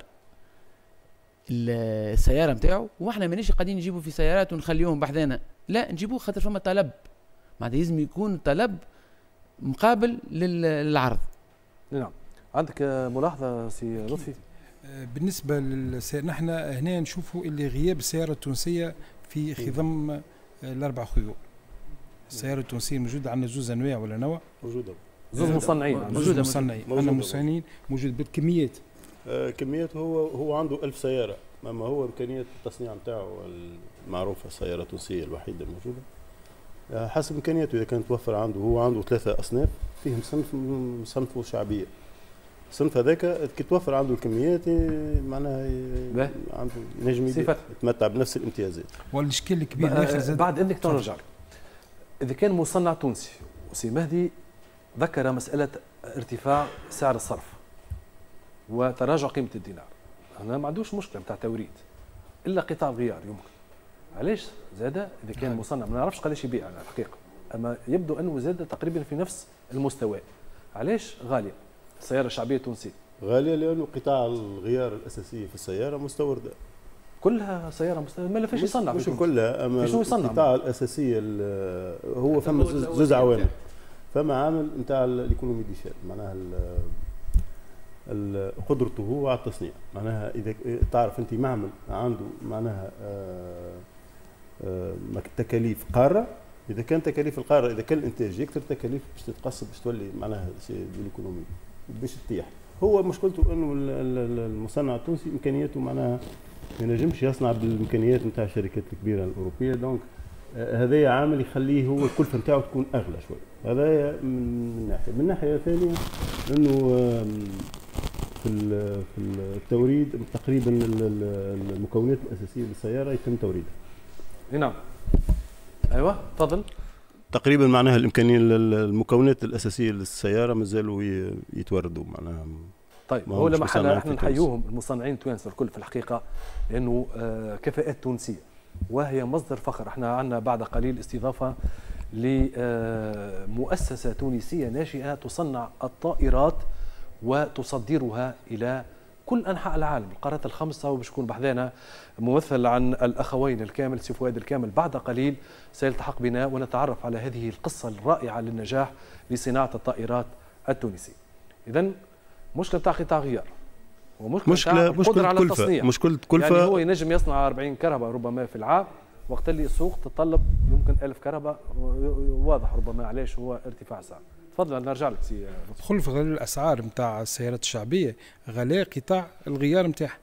السياره نتاعو، واحنا مانيش قاعدين نجيبوا في سيارات ونخليوهم بحذانا، لا نجيبوه خاطر فما طلب، معناتها لازم يكون طلب مقابل للعرض. نعم. عندك ملاحظه سي لطفي؟ بالنسبه للسيارة، نحن هنا نشوفوا اللي غياب السياره التونسيه في خضم الاربع خيول. السياره التونسيه موجوده عندنا زوز انواع ولا نوع؟ موجوده زوز مصنعين، موجوده مصنعين، عندنا مصنعين موجود بالكميات. آه كميات، هو هو عنده ألف سياره، اما هو امكانيه التصنيع نتاعو المعروفه السياره التونسيه الوحيده الموجوده آه حسب امكانياته. اذا كانت توفر عنده، هو عنده ثلاثه اصناف فيهم صنف صنفه شعبيه، الصنف هذاك كي توفر عنده الكميات معناها عنده ينجم يتمتع بنفس الامتيازات. والاشكال الكبير الاخر زاد بعد انك ترجع اذا كان مصنع تونسي، وسي مهدي ذكر مساله ارتفاع سعر الصرف وتراجع قيمه الدينار، انا ما عندوش مشكله نتاع توريد الا قطاع الغيار يمكن. علاش زاد اذا كان مصنع ما نعرفش قداش يبيع على الحقيقه، اما يبدو انه زاد تقريبا في نفس المستوى. علاش غاليه السياره الشعبيه التونسيه؟ غاليه لانه قطاع الغيار الاساسيه في السياره مستورده، كلها سياره مستورده، ما فيش يصنع، مش كلها، اما القطاع الاساسيه هو فما زوز عوامل. فما عامل نتاع الايكونومي ديشال، معناها قدرته هو على التصنيع، معناها اذا تعرف انت معمل عنده معناها تكاليف قاره، اذا كان تكاليف القاره، اذا كان الانتاج يكثر تكاليف باش تتقص باش تولي معناها بالايكونومي باش تطيح. هو مشكلته انه المصنع التونسي امكانياته معناها ما ينجمش يصنع بالامكانيات نتاع الشركات الكبيره الاوروبيه، دونك هذا عامل يخليه هو الكلفه نتاعو تكون اغلى شوي. هذا من ناحيه، من ناحيه ثانيه انه في في التوريد تقريبا المكونات الاساسيه للسياره يتم توريدها. نعم. ايوه تفضل. تقريبا معناها الامكانيه المكونات الاساسيه للسياره مازالوا يتوردوا معناها. طيب هو لما احنا احنا نحيوهم المصنعين التوانسه الكل في الحقيقه، لانه آه كفاءات تونسيه وهي مصدر فخر. احنا عندنا بعد قليل استضافه لمؤسسه تونسيه ناشئه تصنع الطائرات وتصدرها الى كل انحاء العالم، القارات الخمسه، وباش يكون بحذانا ممثل عن الاخوين الكامل سي فؤاد الكامل. بعد قليل سيلتحق بنا ونتعرف على هذه القصه الرائعه للنجاح لصناعه الطائرات التونسيه. اذا مشكله تاع قطاع غيار ومشكله مشكله مشكله على كلفة التصنيع. مشكله كلفه، يعني هو ينجم يصنع أربعين كهرباء ربما في العام، وقت اللي السوق تتطلب يمكن ألف كهرباء، واضح ربما علاش هو ارتفاع سعر. تفضل نرجع لك سي. دخل في الاسعار نتاع السيارات الشعبيه، غلاء قطاع الغيار نتاعها.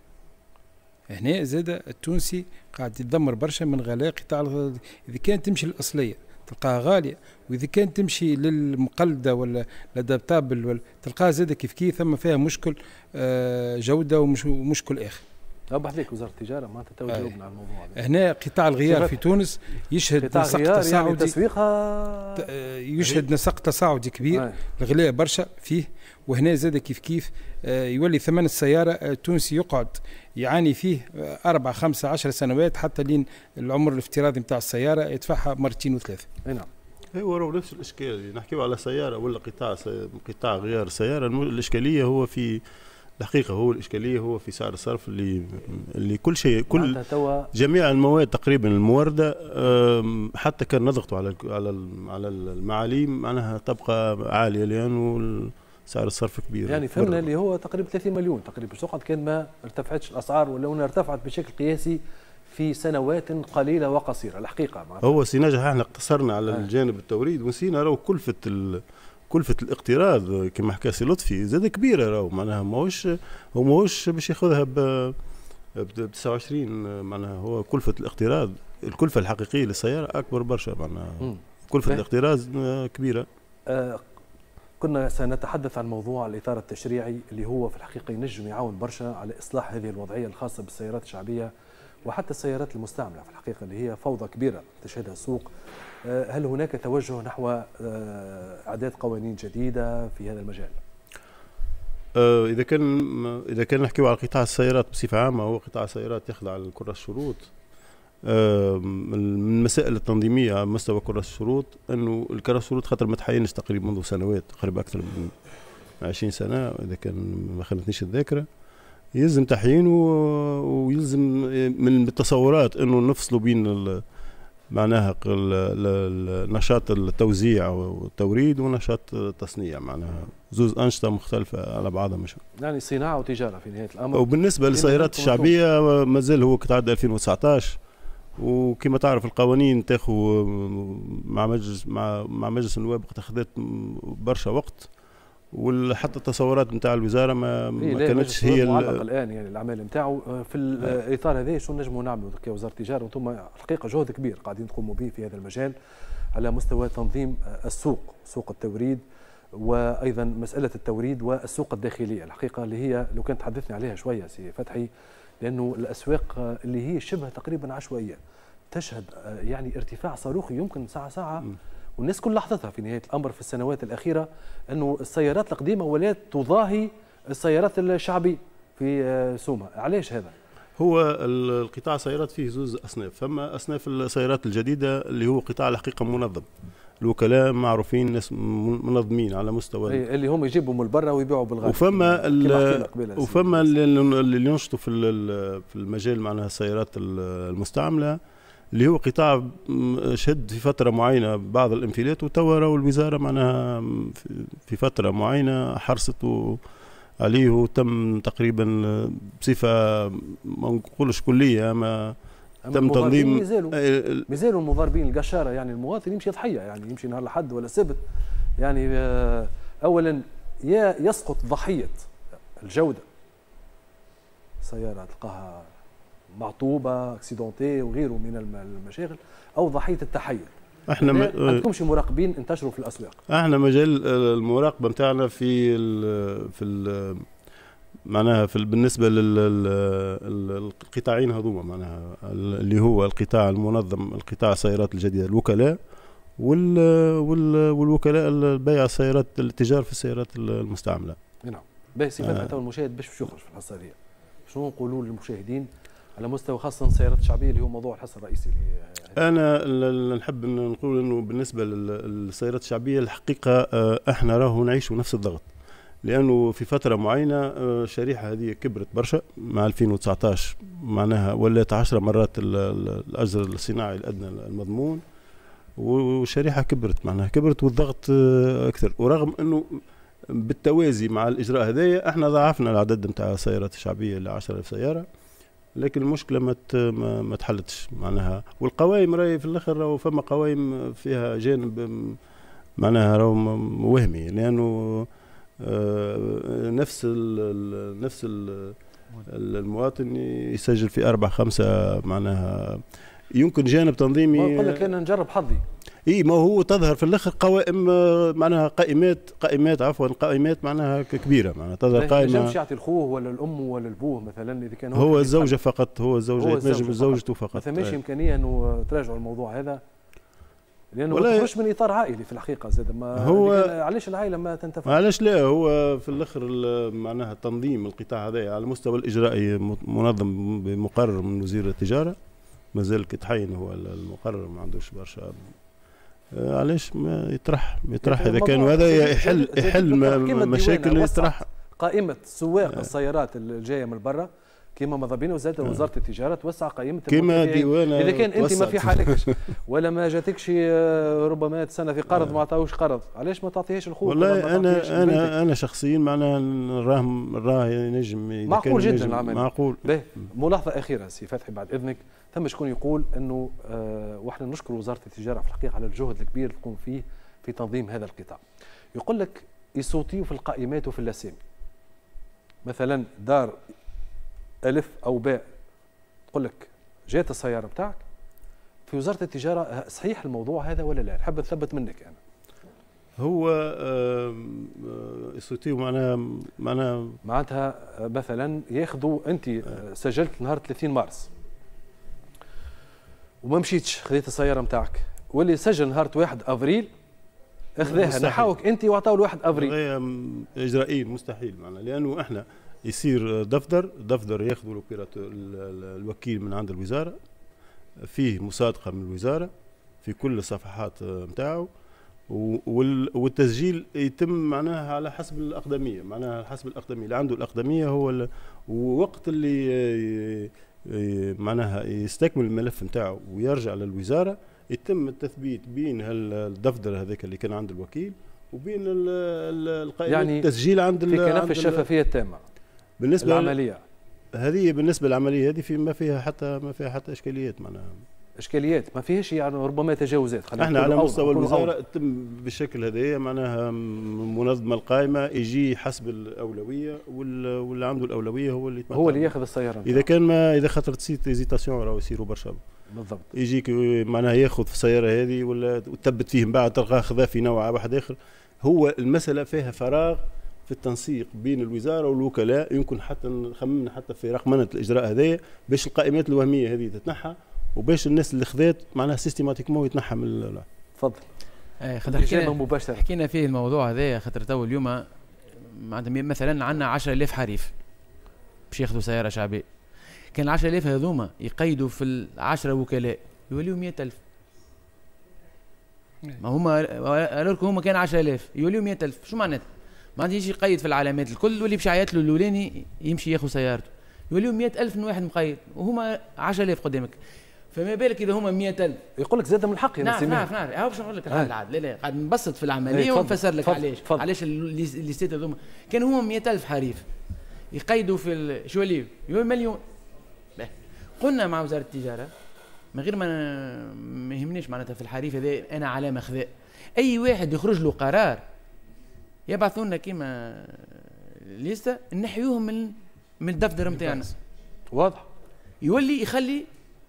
هنا زاد التونسي قاعد يتدمر برشا من غلاء قطاع. اذا كانت تمشي الاصليه تلقاها غاليه، واذا كان تمشي للمقلده ولا الادابتابل تلقاها زاده كيف كيف ثم فيها مشكل جوده ومشكل اخر. أوضح لك وزارة التجارة ما تتوجهون على الموضوع هذا. هنا قطاع الغيار في تونس يشهد نسق تصاعدي يعني تسويقها يشهد نسق تصاعدي كبير، الغلاء برشا فيه، وهنا زاد كيف كيف يولي ثمن السيارة التونسي يقعد يعاني فيه أربع خمسة عشر سنوات حتى لين العمر الافتراضي نتاع السيارة يدفعها مرتين وثلاثة. نعم. هو نفس الإشكال، نحكيو على سيارة ولا قطاع قطاع غيار السيارة، الإشكالية هو في الحقيقة هو الإشكالية هو في سعر الصرف اللي اللي كل شيء كل جميع المواد تقريبا الموردة حتى كان نضغطوا على على على المعاليم معناها تبقى عالية لأنه سعر الصرف كبير. يعني فهمنا اللي هو تقريبا ثلاثين مليون تقريبا تقعد كان ما ارتفعتش الأسعار ولا أنها ارتفعت بشكل قياسي في سنوات قليلة وقصيرة الحقيقة. هو سينجح احنا اقتصرنا على آه. الجانب التوريد ونسينا راهو كلفة ال كلفة الاقتراض كما حكى سي لطفي زاد كبيرة راهو معناها ماهوش هو ماهوش باش ياخذها ب تسعة وعشرين معناها هو كلفة الاقتراض الكلفة الحقيقية للسيارة أكبر برشا معناها كلفة الاقتراض كبيرة. آه كنا سنتحدث عن موضوع الإطار التشريعي اللي هو في الحقيقة ينجم يعاون برشا على إصلاح هذه الوضعية الخاصة بالسيارات الشعبية وحتى السيارات المستعملة في الحقيقة اللي هي فوضى كبيرة تشهدها السوق. هل هناك توجه نحو إعداد قوانين جديدة في هذا المجال؟ إذا كان إذا كان نحكيو على قطاع السيارات بصفة عامة هو قطاع السيارات يخضع لكرة الشروط. من المسائل التنظيمية على مستوى كرة الشروط أنه الكرة الشروط خاطر ما تحينش تقريبا منذ سنوات تقريبا أكثر من عشرين سنة إذا كان ما خانتنيش الذاكرة يلزم تحيينه ويلزم من التصورات انه نفصلوا بين معناها نشاط التوزيع والتوريد ونشاط التصنيع معناها زوز انشطه مختلفه على بعضها مش يعني صناعه وتجاره في نهايه الامر. وبالنسبه للسيارات الشعبيه مازال هو كتعدى ألفين وتسعطاش وكما تعرف القوانين تاخذ مع مجلس مع مع مجلس النواب اخذت برشا وقت وحتى التصورات نتاع الوزاره ما, ما كانتش هي الان يعني الاعمال نتاعو في الاطار هذا شو نجموا نعملوا كوزاره التجاره وانتم الحقيقه جهد كبير قاعدين تقوموا به في هذا المجال على مستوى تنظيم السوق سوق التوريد وايضا مساله التوريد والسوق الداخليه الحقيقه اللي هي لو كنت تحدثني عليها شويه سي فتحي لانه الاسواق اللي هي شبه تقريبا عشوائيه تشهد يعني ارتفاع صاروخي يمكن ساعه ساعه م. والناس كل لاحظتها في نهاية الأمر في السنوات الأخيرة أنه السيارات القديمة ولات تضاهي السيارات الشعبية في سومها. علاش هذا؟ هو القطاع السيارات فيه زوز أصناف، فما أصناف السيارات الجديدة اللي هو قطاع الحقيقة منظم، الوكلاء معروفين ناس منظمين على مستوى اللي هم يجيبوا من برا ويبيعوا بالغالب. وفما وفما اللي ينشطوا في في المجال معناها السيارات المستعملة اللي هو قطاع شد في فترة معينة بعض الانفلات وتوا راهو الوزارة معناها في فترة معينة حرصت عليه وتم تقريبا بصفة ما نقولش كلية ما تم تنظيم. مازالوا مازالوا المضاربين القشارة يعني المواطن يمشي ضحية يعني يمشي نهار الأحد ولا السبت يعني أولا يا يسقط ضحية الجودة سيارة تلقاها معطوبه اكسيدونتي وغيره من المشاغل او ضحيه التحير. احنا ما عندكمش مراقبين انتشروا في الاسواق؟ احنا مجال المراقبه نتاعنا في ال في ال معناها في بالنسبه للقطاعين هذوما معناها اللي هو القطاع المنظم القطاع السيارات الجديده الوكلاء وال والوكلاء البيع السيارات التجار في السيارات المستعمله. نعم. باهي سي فتحي تو المشاهد باش باش يخرج في الحصه هذه شنو نقولوا للمشاهدين على مستوى خاصة السيارات الشعبية اللي هو موضوع الحصة الرئيسي؟ أنا نحب نقول إنه بالنسبة للسيارات الشعبية الحقيقة إحنا راهو نعيشوا نفس الضغط لأنه في فترة معينة الشريحة هذه كبرت برشا مع ألفين وتسعطاش معناها ولات عشر مرات الأجر الصناعي الأدنى المضمون والشريحة كبرت معناها كبرت والضغط أكثر ورغم إنه بالتوازي مع الإجراء هذايا إحنا ضاعفنا العدد نتاع السيارات الشعبية ل عشرة آلاف سيارة لكن المشكله ما ما تحلتش معناها والقوائم راهي في الاخر راهو فما قوائم فيها جانب معناها راهو وهمي لانه نفس ال نفس ال المواطن يسجل في أربعة خمسة معناها يمكن جانب تنظيمي. يقول لك انا نجرب حظي اي ما هو تظهر في الاخر قوائم معناها قائمات قائمات عفوا قائمات معناها كبيره معناها تظهر قائمه. ما يعطي الخوه ولا الام ولا البوه مثلا اذا كان هو, هو الزوجه فقط، هو الزوجه يتنجم زوجته فقط. ما ثماش امكانيه انه تراجعوا الموضوع هذا لانه ما تخرجش من اطار عائلي في الحقيقه زاد. ما هو علاش العائله ما تنتفع؟ علاش لا؟ هو في الاخر معناها تنظيم القطاع هذا على المستوى الاجرائي منظم بمقرر من وزير التجاره، مازال كتحين هو المقرر ما عندوش برشا. علاش ما يطرح يطرح اذا كان هذا يحل يحل مشاكل يطرح. قائمه سواق السيارات الجايه من برا كما ماذا بينا وزاد وزاره التجاره توسع قائمه كما ديوان. اذا كان انت ما في حالكش ولا ما جاتكش ربما سنه في قرض ما عطاوش قرض، علاش ما تعطيهاش الخوف؟ والله انا انا انا شخصيا معناها نراه نراه ينجم معقول جدا العمل. معقول. باهي ملاحظه اخيره سي فتحي بعد اذنك، ثم شكون يقول انه آه واحنا نشكر وزاره التجاره في الحقيقه على الجهد الكبير اللي تقوم فيه في تنظيم هذا القطاع. يقول لك يصوتيوا في القائمات وفي الاسامي. مثلا دار ألف أو باء تقول لك جات السيارة بتاعك في وزارة التجارة، صحيح الموضوع هذا ولا لا؟ نحب نثبت منك أنا. هو يصوتيو معناها معناها معناتها مثلا ياخذوا أنت سجلت نهار ثلاثين مارس وما مشيتش خذيت السيارة بتاعك، واللي سجل نهار واحد أفريل اخذاها نحاوك أنت وعطاو لواحد أفريل. إجرائيا مستحيل معناها، لأنه إحنا يصير دفتر دفتر ياخذوا الوكيل من عند الوزاره، فيه مصادقه من الوزاره في كل الصفحات نتاعو، والتسجيل يتم معناها على حسب الاقدميه، معناها على حسب الاقدميه اللي عنده الاقدميه هو ووقت اللي معناها يستكمل الملف نتاعو ويرجع للوزاره يتم التثبيت بين الدفتر هذاك اللي كان عند الوكيل وبين القائمه يعني التسجيل عند في كنف الشفافيه التامه بالنسبه للعمليه هذه. بالنسبه للعمليه هذه في ما فيها حتى ما فيها حتى اشكاليات معناها اشكاليات ما فيهاش يعني ربما تجاوزات. احنا على مستوى الوزاره تم بالشكل هذايا معناها منظمه القائمه يجي حسب الاولويه واللي عنده الاولويه هو اللي هو اللي ياخذ السياره. اذا كان ما اذا خاطر سيت هيزيتاسيون راهو يصيروا برشا بالضبط، يجيك معناها ياخذ في السياره هذه ولا وتثبت فيه من بعد تلقاه خذا في نوع واحد اخر. هو المساله فيها فراغ في التنسيق بين الوزاره والوكلاء، يمكن حتى نخممنا حتى في رقمنه الاجراء هذايا باش القائمات الوهميه هذه تتنحى وباش الناس اللي خذات معناها سيستيماتيكمون يتنحى من. تفضل. اي خاطر حكينا مباشره حكينا فيه الموضوع هذا خاطر تو اليوم معناتها مثلا عندنا عشرة آلاف حريف باش ياخذوا سياره شعبيه، كان عشرة آلاف هذوما يقيدوا في العشرة وكلاء يوليوا مئة ألف. ما هما قالوا لكم هما كان عشرة آلاف يوليوا مئة ألف، شو معناتها؟ ما عنديش يقيد في العلامات الكل واللي باش يعيط له الاولاني يمشي ياخذ سيارته يوليوا مئة ألف من واحد مقيد وهما عشرة آلاف قدامك، فما بالك اذا هما مئة ألف. يقول لك زاد من الحق يا نعم نعم نعم. هاو باش نقول لك الحل عاد. لا لا قاعد نبسط في العمليه ونفسر لك علاش علاش الليستات هذوما كانوا هما مئة ألف حريف يقيدوا في شو يوليوا يوليوا مليون. قلنا مع وزاره التجاره من غير ما ما يهمنيش معناتها في الحريف هذا انا علامه خذاء، اي واحد يخرج له قرار يبعثوا لنا كيما ليستا نحيوهم من من الدفتر نتاعنا. واضح. يولي يخلي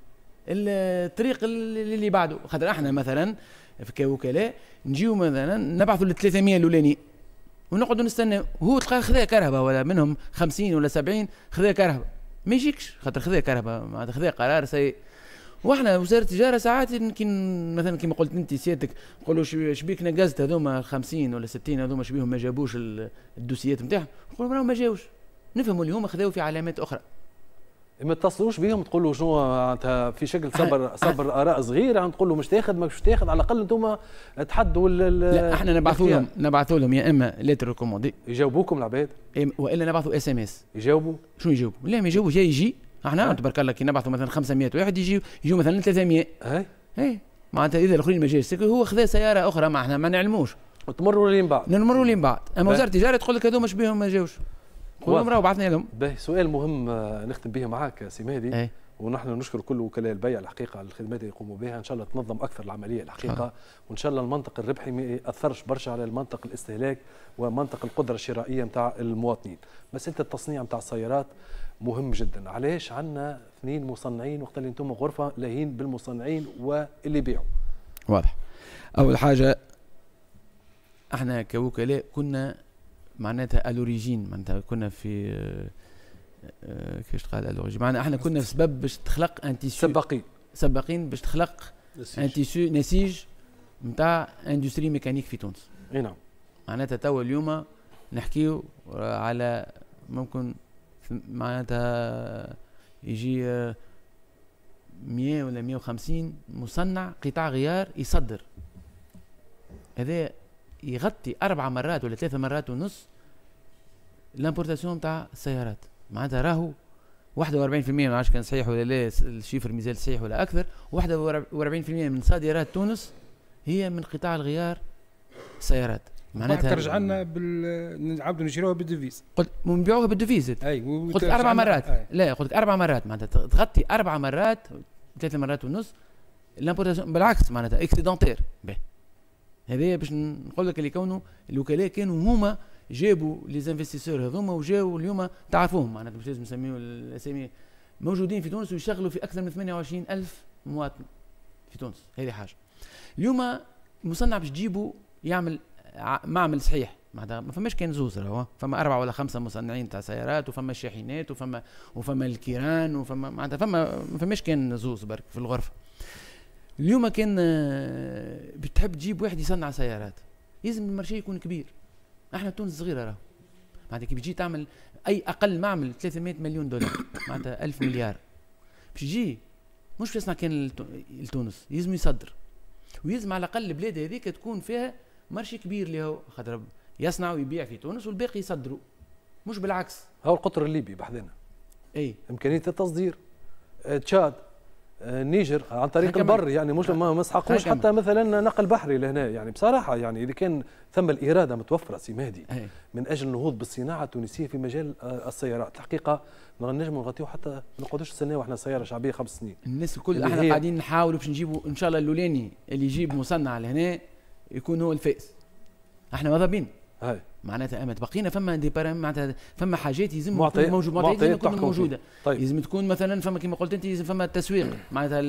الطريق اللي بعده، خاطر احنا مثلا كوكلاء نجيو مثلا نبعثوا ل ثلاثمئة الاولاني ونقعدوا نستنى وهو تلقى خذا كرهبه ولا منهم خمسين ولا سبعين خذا كرهبه ما يجيكش خاطر خذا كرهبه معناتها خذا قرار سيء. واحنا وزاره التجاره ساعات يمكن مثلا كما قلت انت سيادتك نقولوا شبيك نقزت هذوما خمسين ولا ستين هذوما شبيهم ما جابوش الدوسيات نتاعهم، نقولوا راهم ما جاوش، نفهموا اللي هما خذاو في علامات اخرى. ما تتصلوش بهم تقولوا شنو معناتها في شكل صبر صبر اراء صغيره تقول له مش تاخذ مش تاخذ على الاقل انتم تحدوا. لا احنا نبعثوا لهم نبعثوا لهم يا اما ليتر كوموندي يجاوبوكم العباد والا نبعثوا اس ام اس يجاوبوا. شنو يجاوبوا؟ لا ما يجاوبوا جاي يجي احنا تبارك الله كي نبعثوا مثلا خمسمئة واحد يجي يجوا مثلا ثلاثمئة. اي اي معناتها اذا الاخرين ما جاش هو خذا سياره اخرى ما احنا ما نعلموش وتمروا لين بعد نمروا لين بعد. اما وزاره التجاره تقول لك هذوما شبيهم ما جاوش قولوا راهو بعثنا لهم. باهي سؤال مهم نختم به معاك سي مهدي. أي. ونحن نشكر كل وكلاء البيع الحقيقه على الخدمات اللي يقوموا بها، ان شاء الله تنظم اكثر العمليه الحقيقه أه. وان شاء الله المنطق الربحي ما ياثرش برشا على المنطق الاستهلاك ومنطق القدره الشرائيه نتاع المواطنين. بس انت التصنيع نتاع السيارات مهم جدا. علاش عندنا اثنين مصنعين وقت اللي انتم غرفه لاهين بالمصنعين واللي يبيعوا؟ واضح. اول حاجه احنا كوكلاء كنا معناتها الوريجين، معناتها كنا في آه كيفاش تقال الوريجين، معناتها احنا كنا في سبب باش تخلق ان تيسو سباقين سباقين باش تخلق ان تيسو نسيج نتاع اندستري ميكانيك في تونس. اي نعم. معناتها توا اليوم نحكيو على ممكن معناتها يجي مئة ولا مئة وخمسين مصنع قطاع غيار يصدر، هذا يغطي أربع مرات ولا ثلاثة مرات ونص الامبورتاسيون نتاع السيارات. معناتها راهو واحد وأربعين بالمئة، ما عادش كان صحيح ولا لا الشيفر مازال صحيح ولا أكثر، واحد وأربعين بالمئة من صادرات تونس هي من قطاع الغيار السيارات. معناتها ترجع لنا بال نعاودوا نشروها بالديفيز. قلت نبيعوها بالديفيز. اي قلت اربع مرات. أي. لا قلت اربع مرات معناتها تغطي اربع مرات ثلاث مرات ونص الامبورتاسيون، بالعكس معناتها اكسيدونتير. هذايا باش نقول لك اللي كونوا الوكلاء كانوا هما جابوا لي زانفستيسور هذوما وجاوا اليوم تعرفوهم، معناتها مش لازم نسميو الاسامي، موجودين في تونس ويشغلوا في اكثر من ثمانية وعشرين ألف مواطن في تونس. هذه حاجه. اليوم المصنع باش تجيبوا يعمل معمل صحيح، معناتها ما فماش كان زوز، راهو فما أربعة ولا خمسة مصنعين تاع سيارات وفما الشاحنات وفما وفما الكيران وفما معناتها فما ما فماش كان زوز برك في الغرفة. اليوم كان بتحب تجيب واحد يصنع سيارات لازم المارشي يكون كبير. احنا تونس صغيرة راهو، معناتها كي بتجي تعمل أي أقل معمل ثلاثمئة مليون دولار معناتها ألف مليار باش يجي مش يصنع كان لتونس، لازم يصدر ويلزم على الأقل البلاد هذيك تكون فيها مارشي كبير اللي هو خاطر يصنع ويبيع في تونس والباقي يصدروا، مش بالعكس. هو القطر الليبي بحذنا اي امكانيه التصدير، تشاد، النيجر عن طريق البر، يعني مش ما مسحقوش حتى مثلا نقل بحري لهنا. يعني بصراحه يعني اذا كان ثم الاراده متوفره سي مهدي أي. من اجل النهوض بالصناعه التونسيه في مجال السيارات، الحقيقه ما نجموا نغطيو حتى ما نقعدوش سنه واحنا سياره شعبيه خمس سنين. الناس الكل احنا قاعدين نحاولوا باش نجيبوا ان شاء الله الاولاني اللي يجيب مصنع لهنا يكون هو الفائز. احنا ماذا هاي معناتها اما تبقينا فما دي معناتها فما حاجات لازم تكون موجوده، معطيات لازم تكون موجوده. طيب. لازم تكون مثلا فما كما قلت انت لازم فما التسويق معناتها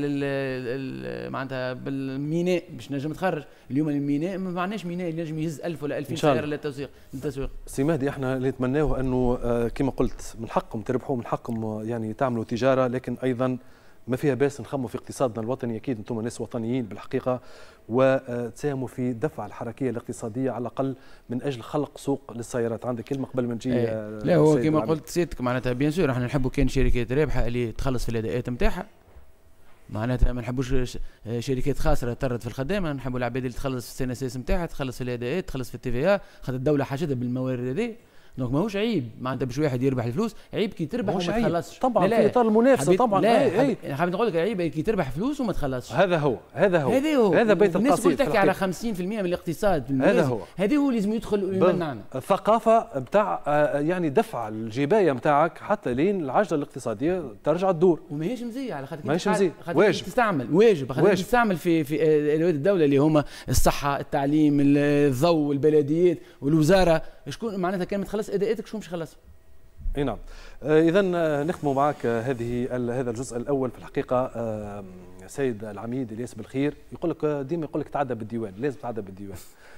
معناتها بالميناء باش نجم تخرج. اليوم الميناء ما معناش ميناء اللي نجم يهز ألف ولا ألفين سياره للتسويق للتسويق. سي مهدي احنا اللي نتمناه انه كما قلت من حقهم تربحوا، من حقهم يعني تعملوا تجاره، لكن ايضا ما فيها باس نخموا في اقتصادنا الوطني. اكيد انتم ناس وطنيين بالحقيقه وتساهموا في دفع الحركيه الاقتصاديه على الاقل من اجل خلق سوق للسيارات. عندك كلمه قبل ما نجي؟ ايه لا هو كما قلت سيادتك معناتها بيان سور احنا نحبوا كان شركات رابحه اللي تخلص في الاداءات نتاعها، معناتها ما نحبوش شركات خاسره ترد في الخدامه، نحبوا العباد اللي تخلص في السي ان اس اس نتاعها، تخلص في الاداءات، تخلص في التي في خاطر الدوله حاجتها بالموارد هذه. دونك ماهوش عيب معناتها باش واحد يربح الفلوس، عيب كي تربح وما تخلصش. طبعا لا لا في اطار المنافسه طبعا. لا اي حابب نقول لك عيب كي تربح فلوس وما تخلصش. هذا هو هذا هو هذا هو هذا بيت القصيد. الناس تحكي على خمسين بالمئة من الاقتصاد، هذا هو هذا هو لازم يدخل ويمنعنا. الثقافه نتاع يعني دفع الجبايه نتاعك حتى لين العجله الاقتصاديه ترجع تدور. وماهيش مزيه على خاطر ماهيش مزيه، واجب تستعمل واجب خاطر تستعمل في في ادوات الدوله اللي هما الصحه، التعليم، الضوء، البلديات والوزاره. شكون معناتها كان تخلص اداءاتك شكون باش يخلص؟ اي نعم. آه اذا نختم معك هذه هذا الجزء الاول. في الحقيقه آه سيد العميد الياس بالخير يقول لك ديما يقول لك تعدى بالديوان، لازم تعدى بالديوان.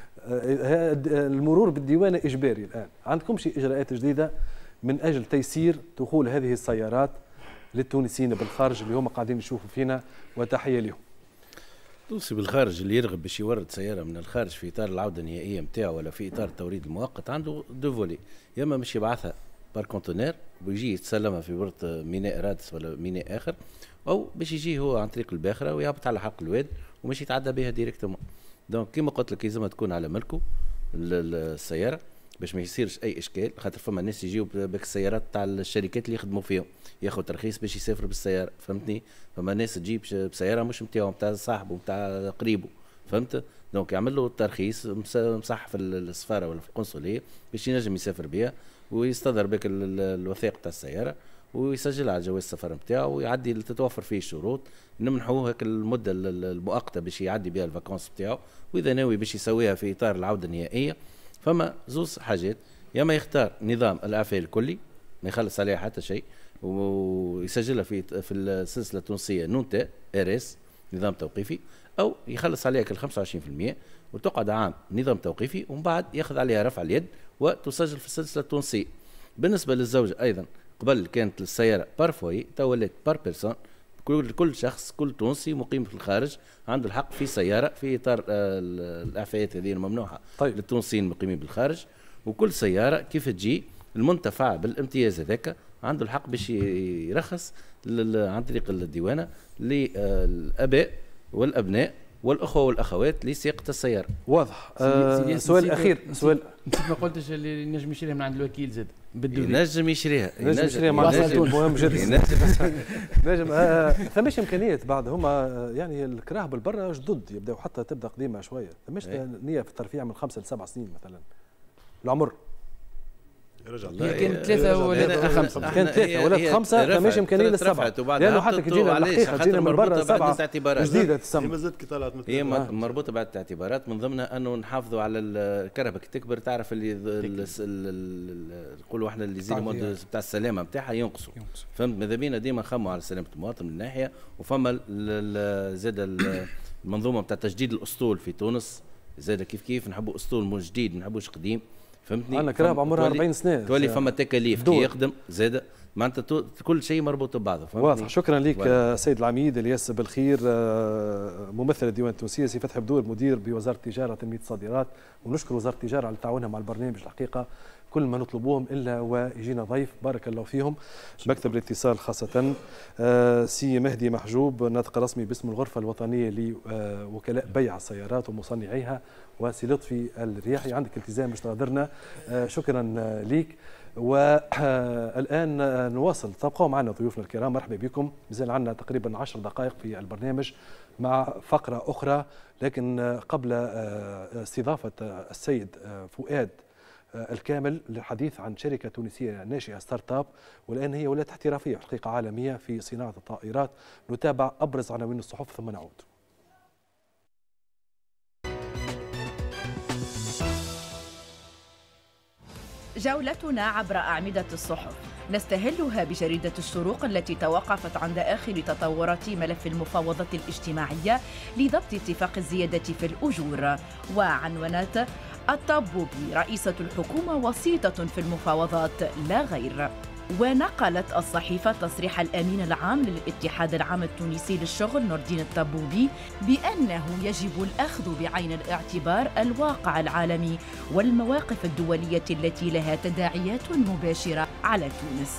آه المرور بالديوان اجباري الان. عندكم شي اجراءات جديده من اجل تيسير دخول هذه السيارات للتونسيين بالخارج اللي هم قاعدين يشوفوا فينا؟ وتحيه لهم. التونسي بالخارج اللي يرغب باش يورد سياره من الخارج في اطار العوده النهائيه نتاعو ولا في اطار التوريد المؤقت عنده دو فولي، يا اما باش يبعثها بار كونتينر ويجي يتسلمها في بورت ميناء رادس ولا ميناء اخر، او باش يجي هو عن طريق الباخره ويهبط على حلق الواد ومش يتعدى بها ديريكتومون. دونك كيما قلت لك لازم تكون على ملكه السياره باش ما يصيرش اي اشكال، خاطر فما ناس يجيو بك السيارات تاع الشركات اللي يخدموا فيهم ياخذ ترخيص باش يسافر بالسياره، فهمتني؟ فما ناس تجيب بسياره مش نتاعو نتاع صاحبه نتاع قريبه، فهمت؟ دونك يعمل له الترخيص مصح في السفاره ولا في القنصليه باش ينجم يسافر بها ويستظهر بك الوثائق تاع السياره ويسجلها على جواز السفر نتاعو ويعدي تتوفر فيه الشروط، نمنحوه هيك المده المؤقته باش يعدي بها الفاكونس نتاعو، واذا ناوي باش يسويها في اطار العوده النهائيه فما زوز حاجات، يا اما يختار نظام الاعفاء الكلي ما يخلص عليها حتى شيء ويسجلها في في السلسله التونسيه نونتا ار اس نظام توقيفي، او يخلص عليك ال خمسة وعشرين بالمئة وتقعد عام نظام توقيفي ومن بعد ياخذ عليها رفع اليد وتسجل في السلسله التونسيه. بالنسبه للزوجه ايضا قبل كانت السياره بار فوي، تو ولات بار بيرسون، كل كل شخص كل تونسي مقيم في الخارج عنده الحق في سياره في اطار الاعفاءات هذه الممنوحه طيب. للتونسيين المقيمين بالخارج، وكل سياره كيف تجي المنتفع بالامتياز هذاك عنده الحق باش يرخص عن طريق الديوانه للاباء والابناء والاخوه والاخوات لسياقه السياره. واضح. آه سؤال اخير، سؤال نسيت ما قلتش اللي نجم يشريها من عند الوكيل زاد بالدولي. ينجم يشريها ينجم يشريها مع مهم جدا. نجم آه ثماش امكانيات بعد هما يعني الكراهه بالبرة جدد يبداو حتى تبدا قديمه شويه، ثماش نيه في الترفيع من خمسه لسبع سنين مثلا العمر. هي كانت ثلاثة ولا خمسة، كانت ثلاثة ولا خمسة، فماش إمكانية للسبعة، لأنه حتى تجينا الحقيقة تجينا من برا سبعة جديدة تسمى. هي مربوطة بعدة اعتبارات، من ضمنها أنه نحافظوا على الكهرباء كي تكبر، تعرف اللي نقولوا احنا اللي زي المود بتاع السلامة بتاعها ينقصوا، فهمت؟ ماذا بينا ديما نخموا على سلامة المواطن من ناحية، وفما زاد المنظومة بتاع تجديد الأسطول في تونس، زاد كيف كيف نحبوا أسطول جديد، ما نحبوش قديم، فهمتني؟ أنا كراب عمرها أربعين سنة تولي فما تكاليف كي يخدم زاد معناتها كل شيء مربوط ببعضه. واضح. شكرا لك سيد العميد الياس بالخير، ممثل الديوان التونسي، سي فتحي بدور مدير بوزارة التجارة وتنمية الصادرات، ونشكر وزارة التجارة على تعاونها مع البرنامج. الحقيقة كل ما نطلبوهم إلا ويجينا ضيف، بارك الله فيهم. مكتب الاتصال خاصة سي مهدي محجوب، ناطق رسمي باسم الغرفة الوطنية لوكلاء بيع السيارات ومصنعيها، وسي لطفي الرياحي، عندك التزام باش تغادرنا، شكرا ليك. والآن نواصل، تبقوا معنا ضيوفنا الكرام، مرحبا بكم. مازال عندنا تقريبا عشر دقائق في البرنامج مع فقرة أخرى، لكن قبل استضافة السيد فؤاد الكامل للحديث عن شركة تونسية ناشئة ستارت اب، والآن هي ولاية احترافية في حقيقة عالمية في صناعة الطائرات. نتابع أبرز عناوين الصحف ثم نعود. جولتنا عبر أعمدة الصحف نستهلها بجريدة الشروق التي توقفت عند آخر تطورات ملف المفاوضة الاجتماعية لضبط اتفاق الزيادة في الأجور، وعنونات الطبوبي رئيسة الحكومة وسيطة في المفاوضات لا غير. ونقلت الصحيفة تصريح الأمين العام للاتحاد العام التونسي للشغل نور الدين الطبوبي بأنه يجب الأخذ بعين الاعتبار الواقع العالمي والمواقف الدولية التي لها تداعيات مباشرة على تونس.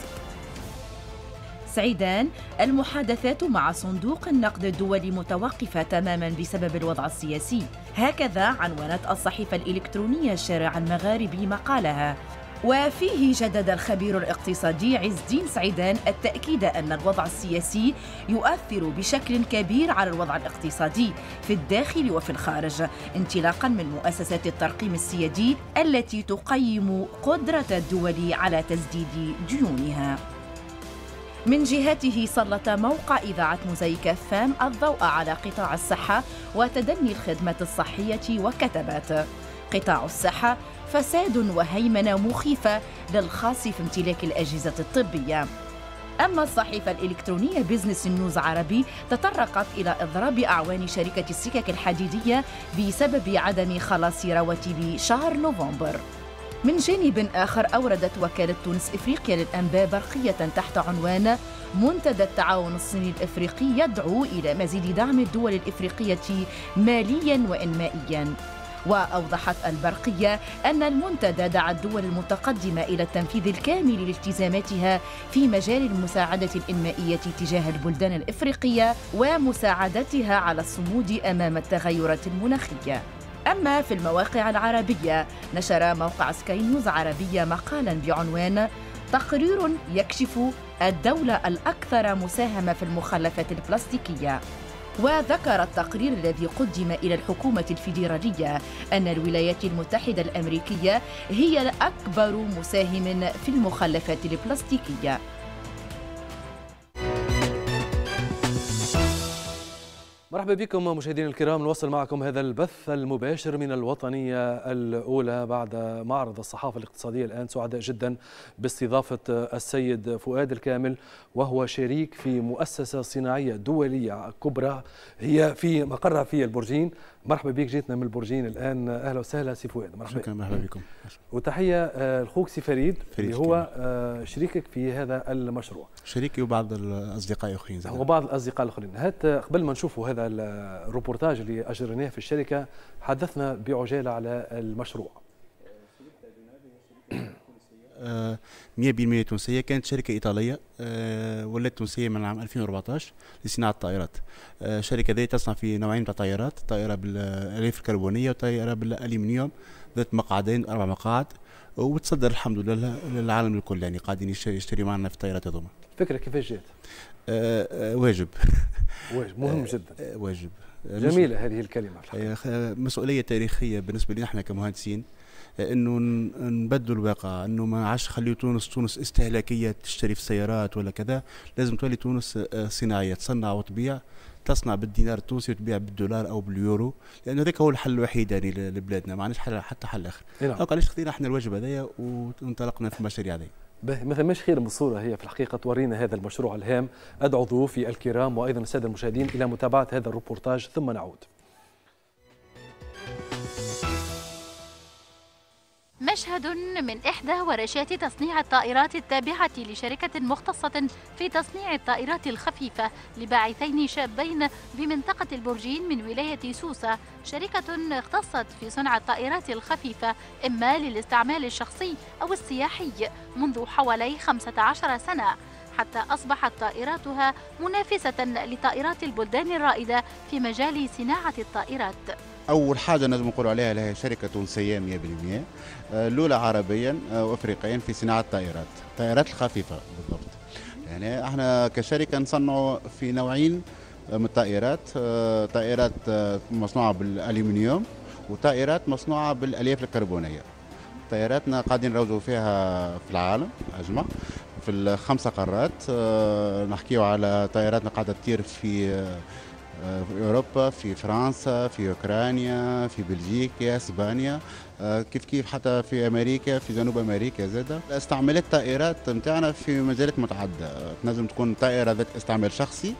سعيدان المحادثات مع صندوق النقد الدولي متوقفة تماما بسبب الوضع السياسي، هكذا عنونت الصحيفة الإلكترونية الشارع المغاربي مقالها، وفيه جدد الخبير الاقتصادي عز الدين سعيدان التأكيد أن الوضع السياسي يؤثر بشكل كبير على الوضع الاقتصادي في الداخل وفي الخارج، انطلاقا من مؤسسات الترقيم السيادي التي تقيم قدرة الدول على تسديد ديونها. من جهته سلط موقع إذاعة موزايك اف ام الضوء على قطاع الصحة وتدني الخدمات الصحية، وكتبت: قطاع الصحة فساد وهيمنة مخيفة للخاص في امتلاك الأجهزة الطبية. أما الصحيفة الإلكترونية بيزنس نيوز عربي تطرقت إلى إضراب أعوان شركة السكك الحديدية بسبب عدم خلاص رواتب شهر نوفمبر. من جانب آخر أوردت وكالة تونس إفريقيا للأنباء برقية تحت عنوان منتدى التعاون الصيني الإفريقي يدعو إلى مزيد دعم الدول الإفريقية مالياً وإنمائياً. وأوضحت البرقية أن المنتدى دعا الدول المتقدمة إلى التنفيذ الكامل لالتزاماتها في مجال المساعدة الإنمائية تجاه البلدان الإفريقية ومساعدتها على الصمود أمام التغيرات المناخية. أما في المواقع العربية نشر موقع سكاي نيوز عربية مقالا بعنوان تقرير يكشف الدولة الأكثر مساهمة في المخلفات البلاستيكية. وذكر التقرير الذي قدم إلى الحكومة الفيدرالية أن الولايات المتحدة الأمريكية هي الأكبر مساهم في المخلفات البلاستيكية. مرحبا بكم مشاهدينا الكرام، نواصل معكم هذا البث المباشر من الوطنية الأولى بعد معرض الصحافة الاقتصادية. الآن سعداء جدا باستضافة السيد فؤاد الكامل، وهو شريك في مؤسسة صناعية دولية كبرى هي في مقرها في البرجين. مرحبا بك، جيتنا من البرجين الآن. أهلا وسهلا سي فؤاد. مرحبا. شكرا، مرحبا بكم. وتحية لأخوك سي فريد, فريد اللي هو كامل. شريكك في هذا المشروع. شريكي وبعض الأصدقاء الآخرين. وبعض الأصدقاء الآخرين. هات قبل ما نشوفوا هذا الروبورتاج اللي أجرناه في الشركة، حدثنا بعجالة على المشروع. مئة بالمئة تونسية، كانت شركة إيطالية ولات تونسية من عام ألفين وأربعطاش لصناعة الطائرات. الشركة ذي تصنع في نوعين من الطائرات، طائرة بالألياف الكربونية وطائرة بالألمنيوم ذات مقعدين أربع مقاعد، وتصدر الحمد لله للعالم الكل، يعني قاعدين يشتري معنا في الطائرات هذوما. فكرة كيفاش جات؟ أه واجب. واجب مهم جدا. أه واجب. جميلة هذه الكلمة في الحقيقة. مسؤولية تاريخية بالنسبة لنا احنا كمهندسين، انه نبدلوا الواقع، انه ما عادش خليوا تونس تونس استهلاكيه تشتري في السيارات ولا كذا، لازم تولي تونس صناعيه، تصنع وتبيع، تصنع بالدينار التونسي وتبيع بالدولار او باليورو، لانه هذاك هو الحل الوحيد يعني لبلادنا، ما عندناش حل حتى حل اخر. او علاش خذينا احنا الواجب هذايا وانطلقنا في المشاريع هذه. ما ثماش خير من الصورة هي في الحقيقة تورينا هذا المشروع الهام. أدعو ضيوفي الكرام وأيضا السادة المشاهدين إلى متابعة هذا الروبورتاج ثم نعود. مشهد من إحدى ورشات تصنيع الطائرات التابعة لشركة مختصة في تصنيع الطائرات الخفيفة لباعثين شابين بمنطقة البرجين من ولاية سوسة، شركة اختصت في صنع الطائرات الخفيفة إما للاستعمال الشخصي أو السياحي منذ حوالي خمسة عشر سنة، حتى أصبحت طائراتها منافسة لطائرات البلدان الرائدة في مجال صناعة الطائرات. أول حاجة نجم نقول عليها لها شركة تونسية مئة بالمئة، الأولى عربيا وأفريقيا في صناعة الطائرات، الطائرات الخفيفة بالضبط. يعني احنا كشركة نصنع في نوعين من الطائرات، طائرات مصنوعة بالألمنيوم وطائرات مصنوعة بالألياف الكربونية. طائراتنا قاعدين نروجوا فيها في العالم أجمع في الخمسة قارات. نحكيو على طائراتنا قاعدة تطير في في أوروبا، في فرنسا، في أوكرانيا، في بلجيكا، إسبانيا، كيف كيف حتى في أمريكا، في جنوب أمريكا زادة. استعمالات الطائرات متاعنا في مجالات متعددة، تنجم تكون طائرة ذات استعمال شخصي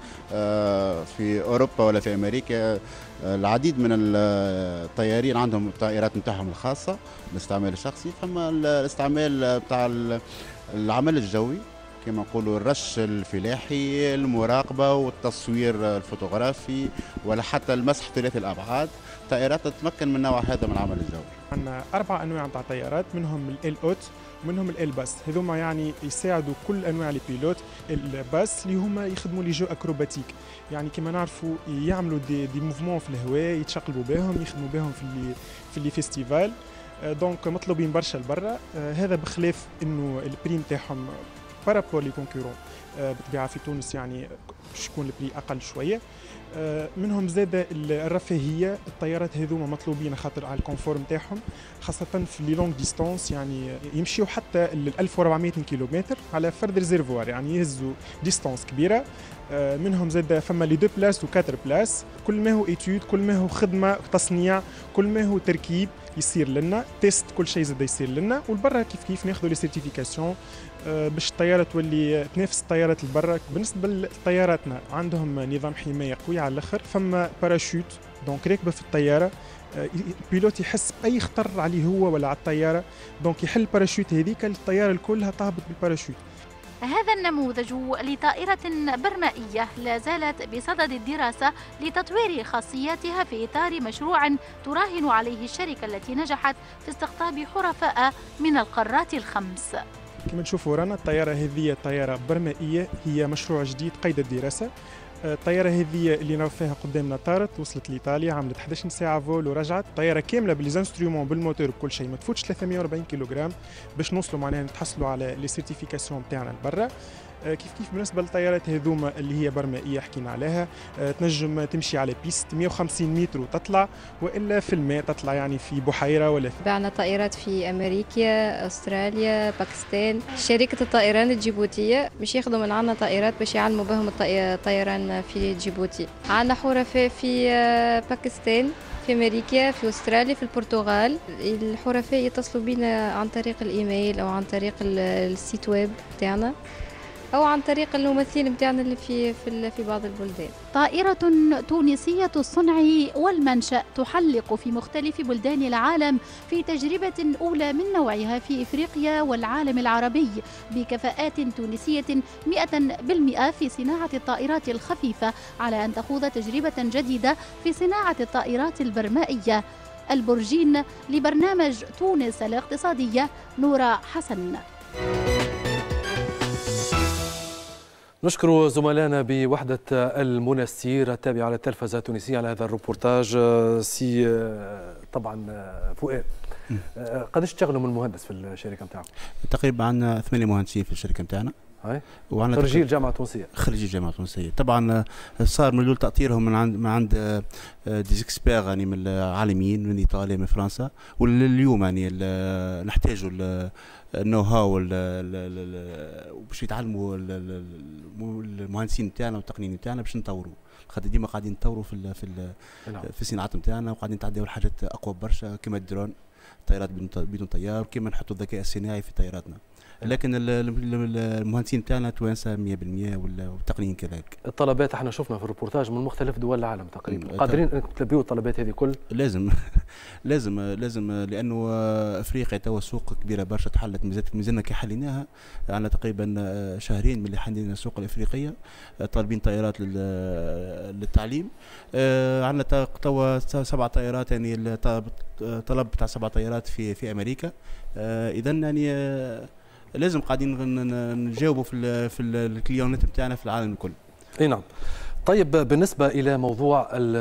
في أوروبا ولا في أمريكا. العديد من الطيارين عندهم الطائرات متاعهم الخاصة بالاستعمال الشخصي، فما الاستعمال بتاع العمل الجوي كما نقولوا الرش الفلاحي، المراقبة والتصوير الفوتوغرافي، ولا حتى المسح ثلاثي الأبعاد. طائرات تتمكن من نوع هذا من العمل الجوي. عندنا أربع أنواع نتاع طيارات، منهم ال أوت ومنهم ال باس، هذوما يعني يساعدوا كل أنواع البيلوت. الباس اللي هما يخدموا لي جو أكروباتيك، يعني كما نعرفوا يعملوا دي, دي موفمون في الهواء، يتشقلبوا بهم، يخدموا بهم في اللي في اللي فيستيفال. دونك مطلوبين برشا لبرا. هذا بخلاف انه البري نتاعهم بارابور لي كونكورون بالطبيعه في تونس يعني شكون البري اقل شويه. منهم زاد الرفاهيه، الطيارات هذوما مطلوبين خاطر على الكونفور نتاعهم، خاصه في لي لونغ ديستانس، يعني يمشيو حتى ل ألف وأربعمئة كيلومتر على فرد ريزيرفوار، يعني يهزوا ديستانس كبيره. منهم زاد فما لي دو بلاس و كاتر بلاس، كل ما هو ايتود، كل ما هو خدمه تصنيع، كل ما هو تركيب يصير لنا تيست، كل شيء زاد يصير لنا. والبرا كيف كيف ناخذوا لي سيرتيفيكاسيون باش الطياره تولي تنافس الطيارات البرا. بالنسبه لطياراتنا عندهم نظام حمايه قوي على الاخر، فما باراشوت دونك راكبه في الطياره، البيلوت يحس باي خطر عليه هو ولا على الطياره، دونك يحل الباراشوت هذيك الطياره الكلها تهبط بالباراشوت. هذا النموذج لطائرة برمائية لا زالت بصدد الدراسة لتطوير خاصياتها في إطار مشروع تراهن عليه الشركة التي نجحت في استقطاب حرفاء من القارات الخمس. كما نشوفوا رانا الطيارة هذه طيارة برمائية، هي مشروع جديد قيد الدراسة. الطيارة هذه اللي نرى فيها قدامنا طارت، وصلت لإيطاليا، عملت إحدى عشرة ساعة فول ورجعت. طيارة كاملة بالانسترومون بالموتور بكل شيء، ما تفوتش ثلاثمئة وأربعين كيلوغرام باش نوصلوا معناها نتحصلوا على لي سيرتيفيكاسيون بتاعنا لبرا. كيف كيف بالنسبه للطيارات هذوما اللي هي برمائيه حكينا عليها، تنجم تمشي على بيست مئة وخمسين متر وتطلع، والا في الماء تطلع يعني في بحيره ولا في. بعنا طائرات في امريكا، استراليا، باكستان. شركه الطيران الجيبوتيه باش ياخذوا من عندنا طائرات باش يعلموا بهم الطيران في جيبوتي. عندنا حرفاء في باكستان، في امريكا، في استراليا، في البرتغال. الحرفاء يتصلوا بنا عن طريق الايميل او عن طريق السيت ويب تاعنا أو عن طريق الممثلين متاعنا اللي في في في بعض البلدان. طائرة تونسية الصنع والمنشأ تحلق في مختلف بلدان العالم في تجربة أولى من نوعها في إفريقيا والعالم العربي بكفاءات تونسية مئة بالمئة في صناعة الطائرات الخفيفة، على أن تخوض تجربة جديدة في صناعة الطائرات البرمائية. البرجين لبرنامج تونس الاقتصادية، نورا حسن. نشكر زملائنا بوحدة المنستير التابعة للتلفزة التونسية على هذا الروبورتاج. سي طبعا فؤاد، قداش تشتغلوا من مهندس في الشركة نتاعكم؟ تقريبا عندنا ثمانية مهندسين في الشركة نتاعنا. وعندنا خريجي الجامعة التونسية. خريجي الجامعة التونسية طبعا. صار ملول تأطيرهم من عند من عند ديزيكسبير يعني من العالميين من ايطاليا من فرنسا، واليوم يعني نحتاجوا النو هاو باش يتعلموا المهندسين نتاعنا والتقنيين نتاعنا باش نطوروا، خاطر ديما قاعدين نطوروا في ال في ال في الصناعات نتاعنا، وقاعدين نتعداو الحاجات اقوى برشا كما الدرون، طيارات بدون طيار، وكما نحطوا الذكاء الصناعي في طياراتنا. لكن المهندسين بتاعنا توانسه مئة بالمئة والتقنيين كذلك. الطلبات احنا شفنا في الريبورتاج من مختلف دول العالم تقريبا، قادرين انكم تلبيوا الطلبات هذه كل؟ لازم لازم لازم لانه افريقيا توا سوق كبيره برشا، تحلت ميزات ميزاننا كي حليناها. عندنا تقريبا شهرين من اللي حلينا السوق الافريقيه، طالبين طائرات للتعليم. عندنا توا سبع طائرات، يعني طلب بتاع سبع طائرات في في امريكا. اذا يعني لازم قاعدين نجاوبوا في ال في الكليونات بتاعنا في العالم الكل. اي نعم. طيب بالنسبه الى موضوع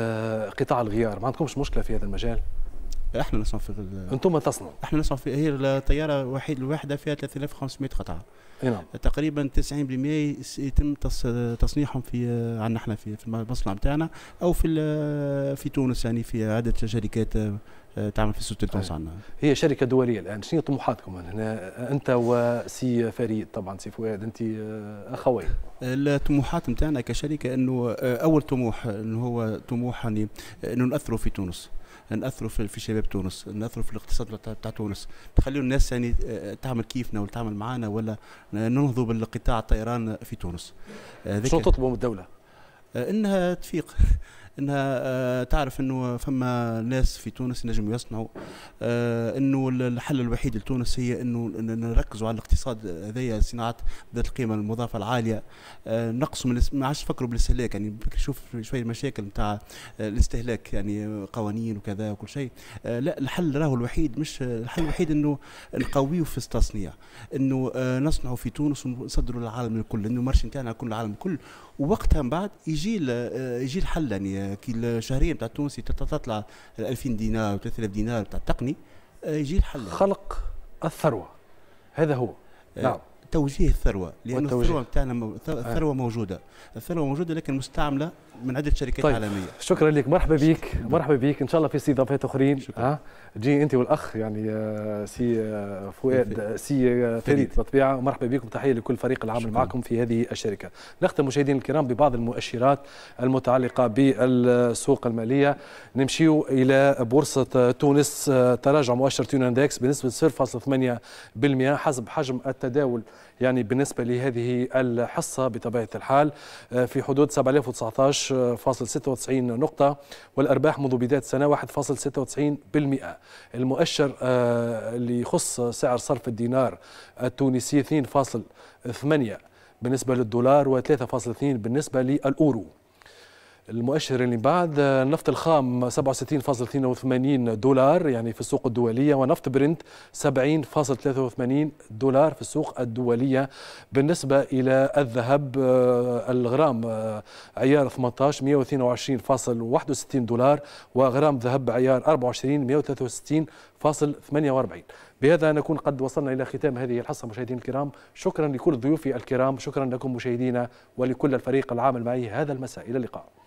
قطاع الغيار، ما عندكمش مشكله في هذا المجال؟ احنا نصنع في انتم تصنعوا؟ احنا نصنع في، هي الطياره واحد الواحده فيها ثلاثة آلاف وخمسمئة قطعه. اي نعم. تقريبا تسعين بالمئة يتم تصنيعهم في عندنا احنا في في المصنع بتاعنا او في في تونس، يعني في عده شركات تعمل في السوق التونسي عندنا. هي شركه دوليه الان، شنو طموحاتكم هنا انت وسي فريد؟ طبعا سي فؤاد انت اخوين. الطموحات نتاعنا كشركه انه اول طموح انه هو طموح يعني انه ناثروا في تونس، ناثروا في في شباب تونس، ناثروا في الاقتصاد بتاع تونس، نخليوا الناس يعني تعمل كيفنا ولا تعمل معنا، ولا ننهضوا بالقطاع الطيران في تونس. شنو تطلبوا من الدوله؟ انها تفيق، انها آه تعرف انه فما ناس في تونس ينجموا يصنعوا، آه انه الحل الوحيد لتونس هي انه نركزوا على الاقتصاد هذايا، الصناعات ذات القيمه المضافه العاليه، آه نقصوا من ما عادش نفكروا بالاستهلاك. يعني شوف شويه المشاكل نتاع آه الاستهلاك، يعني قوانين وكذا وكل شيء. آه لا، الحل راهو الوحيد، مش الحل الوحيد انه نقويوا في التصنيع، انه آه نصنعوا في تونس ونصدروا للعالم الكل، انه المارشي نتاعنا يكون العالم الكل. ووقتها من بعد يجي يجي الحل، يعني كي الشهريه نتاع التونسي تطلع ألفين دينار و ثلاثة آلاف دينار نتاع التقني، يجي الحل. خلق الثروه، هذا هو. نعم. توجيه الثروه، لأن الثروه نتاعنا الثروه موجوده، الثروه موجوده لكن مستعمله من عده شركات طيب. عالميه. شكرا لك، مرحبا بك، مرحبا بك، ان شاء الله في استضافات اخرين. ها جي انت والاخ يعني سي فؤاد، سي فريد بالطبيعه، مرحبا بكم، تحيه لكل فريق العمل معكم في هذه الشركه. نختم مشاهدينا الكرام ببعض المؤشرات المتعلقه بالسوق الماليه. نمشيو الى بورصه تونس، تراجع مؤشر تون اندكس بنسبه صفر فاصلة ثمانية بالمئة حسب حجم التداول، يعني بالنسبه لهذه الحصه بطبيعه الحال في حدود سبعة آلاف وتسعة عشر فاصلة ستة وتسعين نقطه، والارباح منذ بدايه السنه واحد فاصلة ستة وتسعين بالمئة. المؤشر اللي يخص سعر صرف الدينار التونسي اثنين فاصلة ثمانية بالنسبه للدولار و ثلاثة فاصلة اثنين بالنسبه للاورو. المؤشر اللي بعد النفط الخام سبعة وستين فاصلة اثنين وثمانين دولار يعني في السوق الدولية، ونفط برنت سبعين فاصلة ثلاثة وثمانين دولار في السوق الدولية. بالنسبة إلى الذهب الغرام عيار ثمانية عشر مئة واثنين وعشرين فاصلة واحد وستين دولار، وغرام ذهب عيار أربعة وعشرين مئة وثلاثة وستين فاصلة ثمانية وأربعين. بهذا نكون قد وصلنا إلى ختام هذه الحصة مشاهدينا الكرام. شكرا لكل ضيوفي الكرام، شكرا لكم مشاهدينا ولكل الفريق العامل معي هذا المساء. إلى اللقاء.